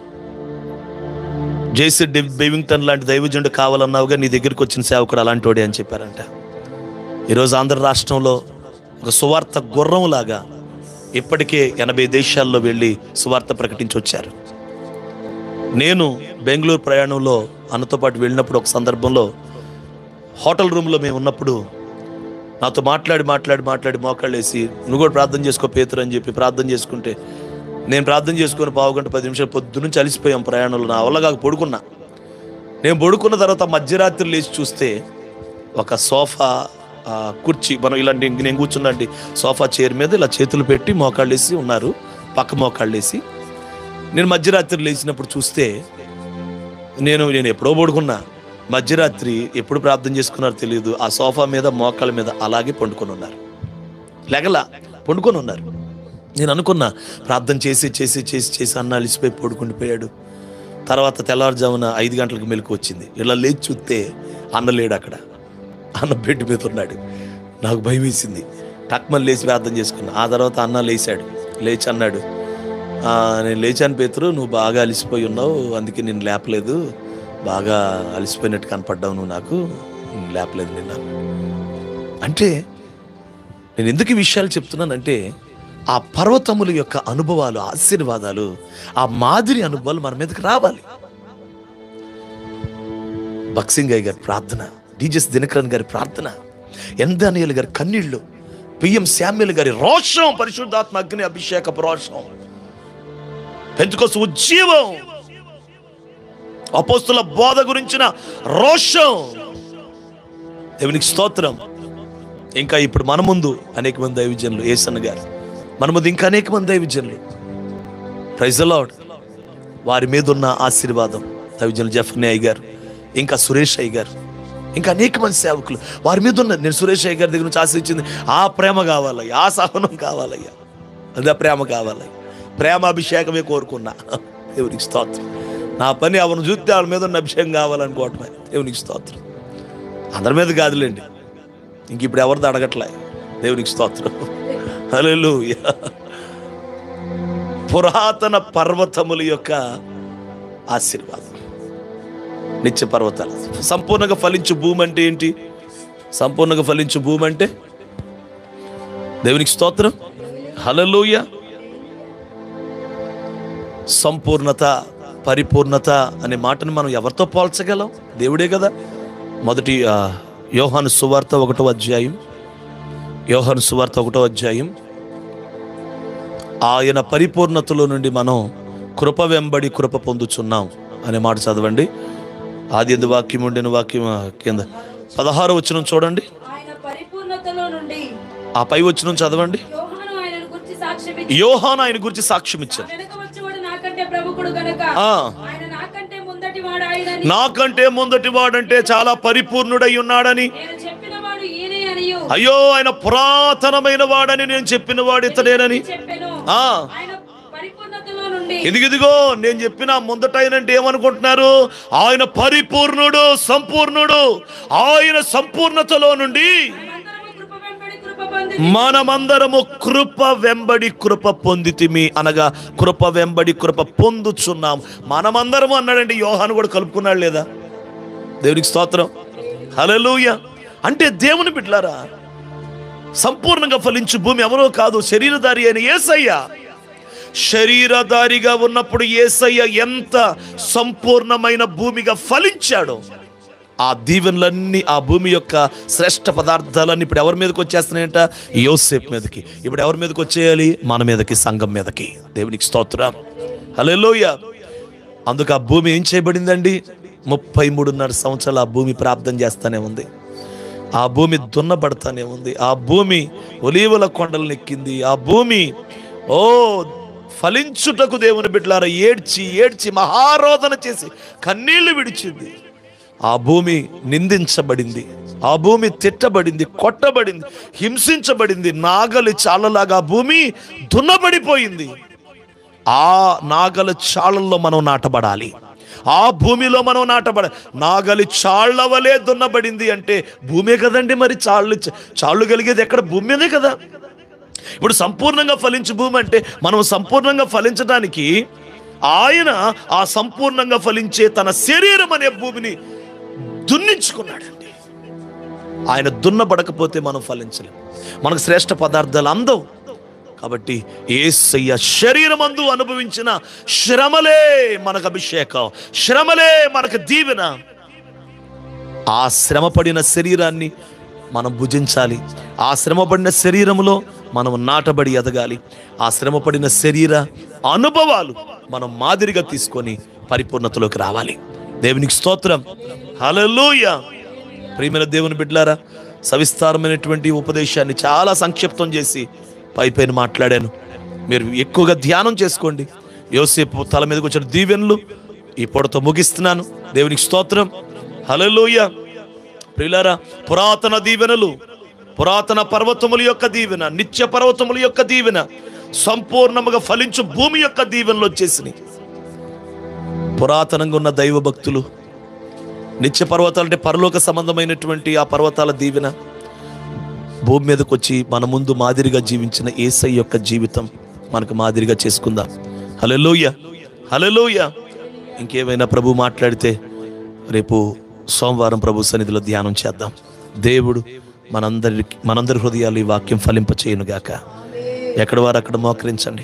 జేసీ బెవింగ్టన్ లాంటి దైవజనుడు కావాలన్నావుగా, నీ దగ్గరికి వచ్చిన సేవకుడు అలాంటి వాడే అని చెప్పారంట. ఈరోజు ఆంధ్ర రాష్ట్రంలో ఒక సువార్త గుర్రం లాగా ఇప్పటికే 80 దేశాల్లో వెళ్ళి సువార్త ప్రకటించి వచ్చారు. నేను బెంగళూరు ప్రయాణంలో అన్నతో పాటు వెళ్ళినప్పుడు ఒక సందర్భంలో హోటల్ రూమ్లో మేము ఉన్నప్పుడు నాతో మాట్లాడి మోకాళ్ళు వేసి, నువ్వు కూడా ప్రార్థన చేసుకో పేతురు అని చెప్పి ప్రార్థన చేసుకుంటే, నేను ప్రార్థన చేసుకుని 15 గంట 10 నిమిషాలు పొద్దున్నుంచి అలిసిపోయాం ప్రయాణంలో. నా వల్ల కాక పడుకున్నా. నేను పడుకున్న తర్వాత మధ్యరాత్రి లేచి చూస్తే ఒక సోఫా కుర్చీ, మనం ఇలాంటి నేను కూర్చున్నాంటి సోఫా చైర్ మీద ఇలా చేతులు పెట్టి మోకాళ్ళు వేసి ఉన్నారు, పక్క మోకాళ్ళు వేసి. నేను మధ్యరాత్రి లేచినప్పుడు చూస్తే నేను ఎప్పుడో పడుకున్నా. మధ్యరాత్రి ఎప్పుడు ప్రార్థన చేసుకున్నారో తెలియదు, ఆ సోఫా మీద మోకాళ్ళ మీద అలాగే పండుకొని ఉన్నారు. లేకలా పండుకొని ఉన్నారు. నేను అనుకున్నా, ప్రార్థన చేసి చేసి చేసి చేసి అన్న అలిసిపోయి పడుకుండిపోయాడు. తర్వాత తెల్లవారుజామున 5 గంటలకు మెలకు వచ్చింది. ఇలా లేచి చూస్తే అన్న లేడు అక్కడ. అన్న బెడ్ మీద ఉన్నాడు. నాకు భయం వేసింది. టక్మని లేచి ప్రార్థన చేసుకున్నా. ఆ తర్వాత అన్న లేచాడు. లేచి అన్నాడు, నేను లేచాను పేతురు, నువ్వు బాగా అలిసిపోయి ఉన్నావు, అందుకే నేను లేపలేదు, బాగా అలిసిపోయినట్టు కనపడ్డావు నువ్వు, నాకు లేపలేదు నిన్న. అంటే నేను ఎందుకు ఈ విషయాలు చెప్తున్నానంటే, ఆ పర్వతముల యొక్క అనుభవాలు, ఆశీర్వాదాలు, ఆ మాదిరి అనుభవాలు మన మీదకి రావాలి. బక్సింగయ్య గారి ప్రార్థన, డిజెస్ దినకరన్ గారి ప్రార్థన, ఎందానియల్ గారి కన్నీళ్ళు, పిఎం శామ్యూల్ గారి రోషం, పరిశుద్ధాత్మ అగ్ని అభిషేకపు రోషం, పెంతెకోస్తు ఉజ్జీవం, అపోస్తుల బోధ గురించిన రోషం. దేవునికి స్తోత్రం. ఇంకా ఇప్పుడు మన ముందు అనేక మంది దైవజనులు, యేసన్న గారు మన ముందు ఇంకా అనేక మంది దైవజనులు, ప్రైజ్ ది లార్డ్. వారి మీద ఉన్న ఆశీర్వాదం, దైవజనులు జఫర్నీ అయ్య గారు, ఇంకా సురేష్ అయ్య గారు, ఇంకా అనేక మంది సేవకులు, వారి మీద ఉన్న, నేను సురేష్ అయ్య గారి దగ్గర నుంచి ఆశించింది ఆ ప్రేమ కావాలయ్యా, ఆ సహనం కావాలయ్యా, అదే ప్రేమ కావాలయ్యా, ప్రేమ అభిషేకమే కోరుకున్నా. దేవునికి స్తోత్రం. నా పని అవను చూస్తే వాళ్ళ మీద ఉన్న అభిషేకం కావాలనుకోవటమే. దేవునికి స్తోత్రం. అందరి మీద కాదులేండి, ఇంక ఇప్పుడు ఎవరిది అడగట్లే. దేవునికి స్తోత్రం. హల్లెలూయా. పురాతన పర్వతముల యొక్క ఆశీర్వాదం, నిత్య పర్వతాలు. సంపూర్ణంగా ఫలించు భూమి అంటే ఏంటి? సంపూర్ణంగా ఫలించు భూమి అంటే దేవునికి స్తోత్రం. హల్లెలూయా. సంపూర్ణత, పరిపూర్ణత అనే మాటను మనం ఎవరితో పోల్చగలం? దేవుడే కదా. మొదటి యోహాను సువార్త 1వ అధ్యాయం, యోహాను సువార్త 1వ అధ్యాయం, ఆయన పరిపూర్ణతలో నుండి మనం కృప వెంబడి కృప పొందుచున్నాం అనే మాట చదవండి. ఆది యందు వాక్యం ఉండిన వాక్యం కింద 16వ వచనం చూడండి. ఆయన పరిపూర్ణతలో నుండి, ఆ పై వచనం చదవండి. యోహాను ఆయనను గురించి సాక్ష్యం ఇచ్చాడు. యోహాను ఆయన గురించి సాక్ష్యం ఇచ్చాడు. వెనక వచ్చేవాడు నాకంటే ప్రముఖుడు గనుక ఆయన నాకంటే ముందటివాడు ఆయనని, నాకంటే ముందటి వాడంటే చాలా పరిపూర్ణుడై ఉన్నాడని, నేను చెప్పినవాడు ఈయనే అనియు, అయ్యో ఆయన పురాతనమైన వాడని నేను చెప్పిన వాడు ఇతడేనని. చెప్పెను. ఆ ఆయన పరిపూర్ణతలో నుండి, ఇదిగిదిగో నేను చెప్పిన ముందటైనంటే ఏమనుకుంటున్నారు? ఆయన పరిపూర్ణుడు, సంపూర్ణుడు. ఆయన సంపూర్ణతలో నుండి మనమందరము కృప వెంబడి కృప మనమందరము కృప వెంబడి కృప పొందితిమి. పొందితిమి అనగా కృప వెంబడి కృప పొందుచున్నాం. మనమందరము అన్నాడండి. యోహాను కూడా కలుపుకున్నాడు లేదా? దేవునికి స్తోత్రం. హల్లెలూయా. అంటే దేవుని బిడ్డలారా, సంపూర్ణంగా ఫలించు భూమి ఎవరో కాదు, శరీరధారి అయిన యేసయ్య. శరీరధారిగా ఉన్నప్పుడు యేసయ్య ఎంత సంపూర్ణమైన భూమిగా ఫలించాడో, ఆ దీవెనలన్నీ, ఆ భూమి యొక్క శ్రేష్ఠ పదార్థాలన్నీ ఇప్పుడు ఎవరి మీదకి వచ్చేస్తున్నాయంట? యోసేపు మీదకి. ఇప్పుడు ఎవరి మీదకి వచ్చేయాలి? మన మీదకి, సంఘం మీదకి. దేవునికి స్తోత్రం. హల్లెలూయా. అందుకు ఆ భూమి ఏం చేయబడిందండి? 33.5 సంవత్సరాలు ఆ భూమి ప్రార్థన చేస్తానే ఉంది. ఆ భూమి దున్నబడతానే ఉంది. ఆ భూమి ఒలీవల కొండలను ఎక్కింది. ఆ భూమి ఫలించుటకు దేవుని బిడ్డలారా ఏడ్చి ఏడ్చి మహారోదన చేసి కన్నీళ్లు విడిచింది. ఆ భూమి నిందించబడింది, ఆ భూమి తిట్టబడింది, కొట్టబడింది, హింసించబడింది. నాగలి చాలలాగా ఆ భూమి దున్నబడిపోయింది. ఆ నాగలి చాళ్ళల్లో మనం నాటబడాలి. ఆ భూమిలో మనం నాటబడాలి. నాగలి చాళ్ల వలె దున్నబడింది అంటే భూమే కదండి. మరి చాళ్ళు కలిగేది ఎక్కడ? భూమి మీదే కదా. ఇప్పుడు సంపూర్ణంగా ఫలించు భూమి అంటే మనం సంపూర్ణంగా ఫలించడానికి ఆయన ఆ సంపూర్ణంగా ఫలించే తన శరీరం అనే భూమిని దున్నించుకున్నాడండి. ఆయన దున్నబడకపోతే మనం ఫలించలేం. మనకు శ్రేష్ఠ పదార్థాలు అందవు. కాబట్టి యేసయ్య శరీరమందు అనుభవించిన శ్రమలే మనకు అభిషేకం, శ్రమలే మనకు దీవెన. ఆ శ్రమపడిన శరీరాన్ని మనం భుజించాలి. ఆ శ్రమపడిన శరీరములో మనం నాటబడి ఎదగాలి. ఆ శ్రమపడిన శరీర అనుభవాలు మనం మాదిరిగా తీసుకొని పరిపూర్ణతలోకి రావాలి. దేవునికి స్తోత్రం. హల్లెలూయా. ప్రియమైన దేవుని బిడ్డలారా, సవిస్తారమైనటువంటి ఉపదేశాన్ని చాలా సంక్షిప్తం చేసి పైపైన మాట్లాడాను. మీరు ఎక్కువగా ధ్యానం చేసుకోండి. యోసేపు తల మీదకి వచ్చిన దీవెనలు ఈ పొడతో ముగిస్తున్నాను. దేవునికి స్తోత్రం. హల్లెలూయా. ప్రియులారా, పురాతన దీవెనలు, పురాతన పర్వతముల యొక్క దీవెన, నిత్య పర్వతముల యొక్క దీవెన, సంపూర్ణముగా ఫలించు భూమి యొక్క దీవెనలు వచ్చేసినాయి. పురాతనంగా ఉన్న దైవ భక్తులు, నిత్య పర్వతాలు అంటే పరలోక సంబంధమైనటువంటి ఆ పర్వతాల దీవెన భూమి మీదకి వచ్చి మన ముందు మాదిరిగా జీవించిన యేసయ్య యొక్క జీవితం మనకు మాదిరిగా చేసుకుందాం. హల్లెలూయా. హల్లెలూయా. ఇంకేమైనా ప్రభు మాట్లాడితే రేపు సోమవారం ప్రభు సన్నిధిలో ధ్యానం చేద్దాం. దేవుడు మనందరి హృదయాలు ఈ వాక్యం ఫలింప చేయనుగాక. ఎక్కడ వారు అక్కడ మోకరించండి.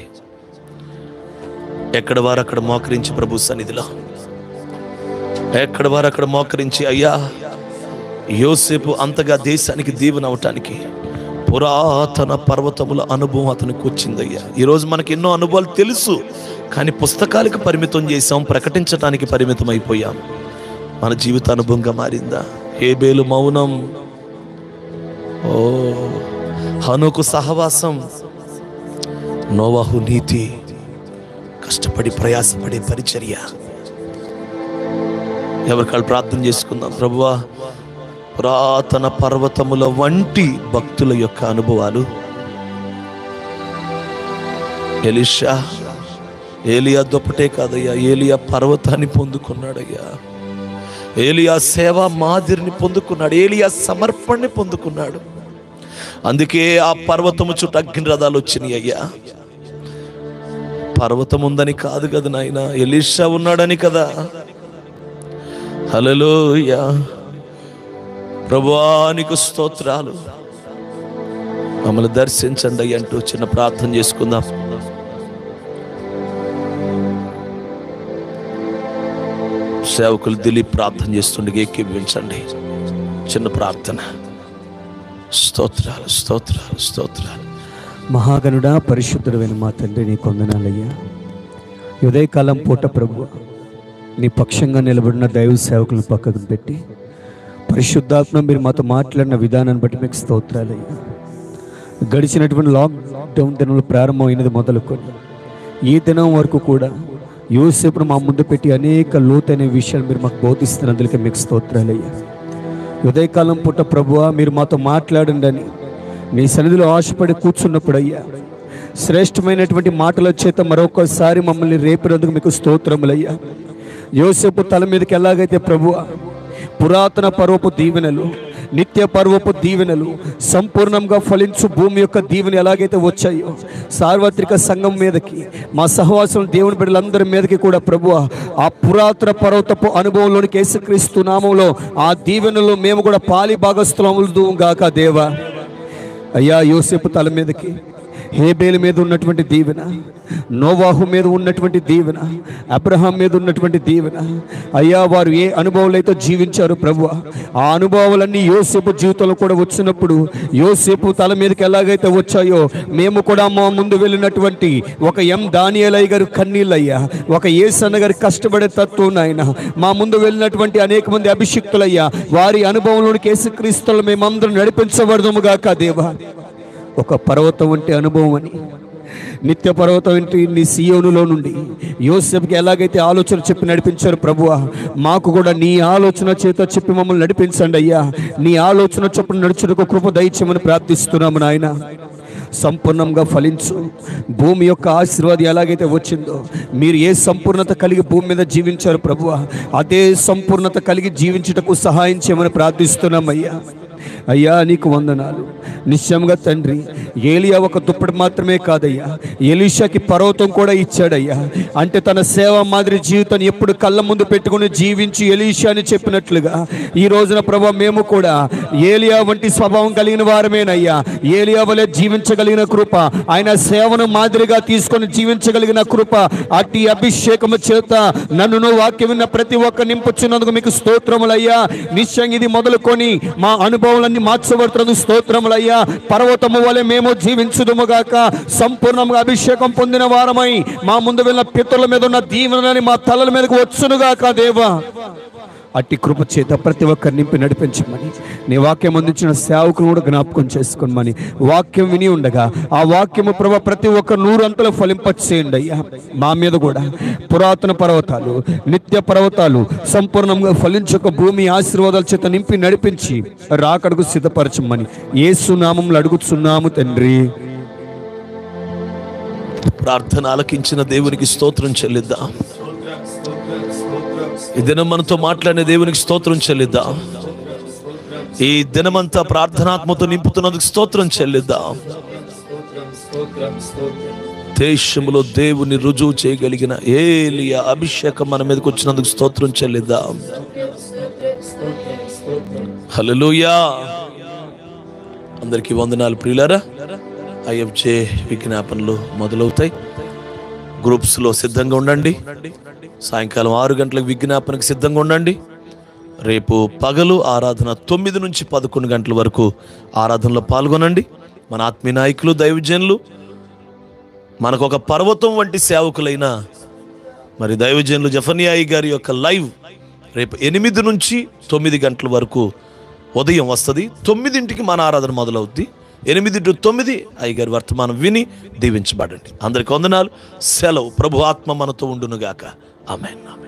ఎక్కడ వారు అక్కడ మోకరించి ప్రభు సన్నిధిలో, ఎక్కడ వారు అక్కడ మోకరించి, అయ్యా యోసేపు అంతగా దేశానికి దీవెన అవటానికి పురాతన పర్వతముల అనుభవం అతనికి వచ్చిందయ్యా. ఈరోజు మనకి ఎన్నో అనుభవాలు తెలుసు, కానీ పుస్తకాలకు పరిమితం చేసాం, ప్రకటించడానికి పరిమితం అయిపోయాం. మన జీవిత అనుభవంగా మారిందా? హేబేలు మౌనం, ఓ హనోకు సహవాసం, నోవాహు నీతి, కష్టపడి ప్రయాసపడే పరిచర్య. ఎవరికాళ్ళు ప్రార్థన చేసుకుందాం. ప్రభువా, పురాతన పర్వతముల వంటి భక్తుల యొక్క అనుభవాలు, ఎలీషా ఏలియా దుప్పటే కాదయ్యా, ఏలియా పర్వతాన్ని పొందుకున్నాడయ్యా, ఏలియా సేవా మాదిరిని పొందుకున్నాడు, ఏలియా సమర్పణని పొందుకున్నాడు. అందుకే ఆ పర్వతము చుట్టూ అగ్ని రథాలు వచ్చినాయి అయ్యా. పర్వతం ఉందని కాదు కదా నాయన, ఎలీషా ఉన్నాడని కదా. హల్లెలూయా. ప్రభువా నీకు స్తోత్రాలు, మమ్మల్ని దర్శించండి అంటూ చిన్న ప్రార్థన చేసుకుందాం. సేవకులు దిలీప్ ప్రార్థన చేస్తుండగా ఏకీభవించండి. చిన్న ప్రార్థన. స్తోత్రాలు స్తోత్రాలు స్తోత్రాలు. మహాగణుడా, పరిశుద్ధుడైన మా తండ్రి, నీ కొందనాలయ్యా. ఉదయకాలం పూట ప్రభు నీ పక్షంగా నిలబడిన దైవ సేవకులను పక్కకు పెట్టి పరిశుద్ధాత్మ మీరు మాతో మాట్లాడిన విధానాన్ని బట్టి మీకు స్తోత్రాలయ్యా. గడిచినటువంటి లాక్డౌన్ దినంలో ప్రారంభమైనది మొదలుకొని ఈ దినం వరకు కూడా యోసేపును మా ముందు పెట్టి అనేక లోతైన విషయాలు మీరు మాకు బోధిస్తున్నందుకే మీకు స్తోత్రాలయ్యా. ఉదయకాలం పూట ప్రభువా మీరు మాతో మాట్లాడండి అని నీ సన్నిధిలో ఆశపడి కూర్చున్నప్పుడు అయ్యా, శ్రేష్టమైనటువంటి మాటల చేత మరొకసారి మమ్మల్ని రేపినందుకు మీకు స్తోత్రములయ్యా. యోసేపు తల మీదకి ఎలాగైతే ప్రభువా పురాతన పర్వపు దీవెనలు, నిత్య పర్వపు దీవెనలు, సంపూర్ణంగా ఫలించు భూమి యొక్క దీవెన ఎలాగైతే వచ్చాయో సార్వత్రిక సంఘం మీదకి, మా సహవాసం దేవుని బిడ్డలందరి మీదకి కూడా ప్రభువా ఆ పురాతన పర్వతపు అనుభవంలోనికి యేసుక్రీస్తు నామములో ఆ దీవెనలో మేము కూడా పాలి భాగస్థులములు గాక దేవా. అయ్యా, యోసేపు తల మీదకి హేబేలు మీద ఉన్నటువంటి దీవెన, నోవాహు మీద ఉన్నటువంటి దీవెన, అబ్రహాం మీద ఉన్నటువంటి దీవెన, అయ్యా వారు ఏ అనుభవాలు అయితే జీవించారు ప్రభువా ఆ అనుభవాలన్నీ యోసేపు జీవితంలో కూడా వచ్చినప్పుడు యోసేపు తల మీదకి ఎలాగైతే వచ్చాయో మేము కూడా మా ముందు వెళ్ళినటువంటి ఒక దానియేలయ్య గారు కన్నీళ్ళయ్యా, ఒక యేసన్న గారి కష్టపడే తత్వం నాయన, మా ముందు వెళ్ళినటువంటి అనేక మంది అభిషిక్తులయ్యా, వారి అనుభవంలోనికి యేసుక్రీస్తులు మేమందరం నడిపించబడదుము గాక దేవా. ఒక పర్వతం వంటి అనుభవం అని, నిత్య పర్వతం ఏంటి నీ సియోనులో నుండి యోసేపుకి ఎలాగైతే ఆలోచన చెప్పి నడిపించారు ప్రభువా, మాకు కూడా నీ ఆలోచన చేత చెప్పి మమ్మల్ని నడిపించండి అయ్యా. నీ ఆలోచన చొప్పున నడుచుటకు కృప దయచేయమని ప్రార్థిస్తున్నాము నాయన. సంపూర్ణంగా ఫలించు భూమి యొక్క ఆశీర్వాదం ఎలాగైతే వచ్చిందో మీరు ఏ సంపూర్ణత కలిగి భూమి మీద జీవించారు ప్రభువా, అదే సంపూర్ణత కలిగి జీవించుటకు సహాయం చేయమని ప్రార్థిస్తున్నామయ్యా. అయ్యా నీకు వందనాలు. నిశ్చయంగా తండ్రి, ఏలియా ఒక దుప్పటి మాత్రమే కాదయ్యా, ఎలీషాకి పర్వతం కూడా ఇచ్చాడయ్యా. అంటే తన సేవ మాదిరి జీవితాన్ని ఎప్పుడు కళ్ళ ముందు పెట్టుకుని జీవించి ఎలీషా అని చెప్పినట్లుగా ఈ రోజున ప్రభు మేము కూడా ఏలియా వంటి స్వభావం కలిగిన వారమేనయ్యా. ఏలియా వలె జీవించగలిగిన కృప, ఆయన సేవను మాదిరిగా తీసుకొని జీవించగలిగిన కృప, అట్టి అభిషేకము చేత నన్ను వాక్యం విన్న ప్రతి ఒక్క నింపుచున్నందుకు మీకు స్తోత్రములయ్యా. నిశ్చయంగా ఇది మొదలుకొని మా అనుభవాలన్నీ మార్చబడుతున్నందుకు స్తోత్రములయ్యా. పర్వతము వలె మేము జీవించుదుముగాక, సంపూర్ణంగా అభిషేకం పొందిన వారమై మా ముందు వెళ్ళిన పితరుల మీద ఉన్న దీవెనని మా తలల మీదకు వచ్చునుగాక దేవా. అట్టి కృప చేత ప్రతి ఒక్కరు నింపి నడిపించమని, నీ వాక్యం అందించిన సేవకును కూడా జ్ఞాపకం చేసుకోమని, వాక్యం విని ఉండగా ఆ వాక్యము ప్రభు ప్రతి ఒక్క నూరంతలు ఫలింపచేయండి అయ్యా. మా మీద కూడా పురాతన పర్వతాలు, నిత్య పర్వతాలు సంపూర్ణంగా ఫలించక భూమి ఆశీర్వాదాల చేత నింపి నడిపించి రాకడకు సిద్ధపరచమని యేసు నామములో అడుగుతున్నాము తండ్రి. ప్రార్థన ఆలకించిన దేవునికి స్తోత్రం చెల్లిద్దాం. ఈ దినం మనతో మాట్లాడిన దేవునికి స్తోత్రం చెల్లిద్దాం. ఈ దినమంతా ప్రార్థనాత్మతో నింపుతున్నందుకు స్తోత్రం చెల్లిద్దాం. దేశంలో దేవుని రుజువు చేయగలిగిన ఏలియా అభిషేకం మన మీదకి వచ్చినందుకు స్తోత్రం చెల్లిద్దాం. హల్లెలూయా. అందరికీ వందనాలు ప్రియులారా. ఐఎఫ్జే విజ్ఞాపనలు మొదలవుతాయి. గ్రూప్స్లో సిద్ధంగా ఉండండి. సాయంకాలం 6 గంటలకు విజ్ఞాపనకు సిద్ధంగా ఉండండి. రేపు పగలు ఆరాధన 9 నుంచి 11 గంటల వరకు ఆరాధనలో పాల్గొనండి. మన ఆత్మీయ నాయకులు, దైవజనులు, మనకు ఒక పర్వతం వంటి సేవకులైన మరి దైవజనులు జఫన్యాయి గారి యొక్క లైవ్ రేపు 8 నుంచి 9 గంటల వరకు ఉదయం వస్తుంది. 9ంటికి మన ఆరాధన మొదలవుద్ది. 8 to 9 అయ్యగారి వర్తమానం విని దీవించబడండి. అందరికి వందనాలు. సెలవు. ప్రభు ఆత్మ మనతో ఉండునుగాక. ఆమేన్.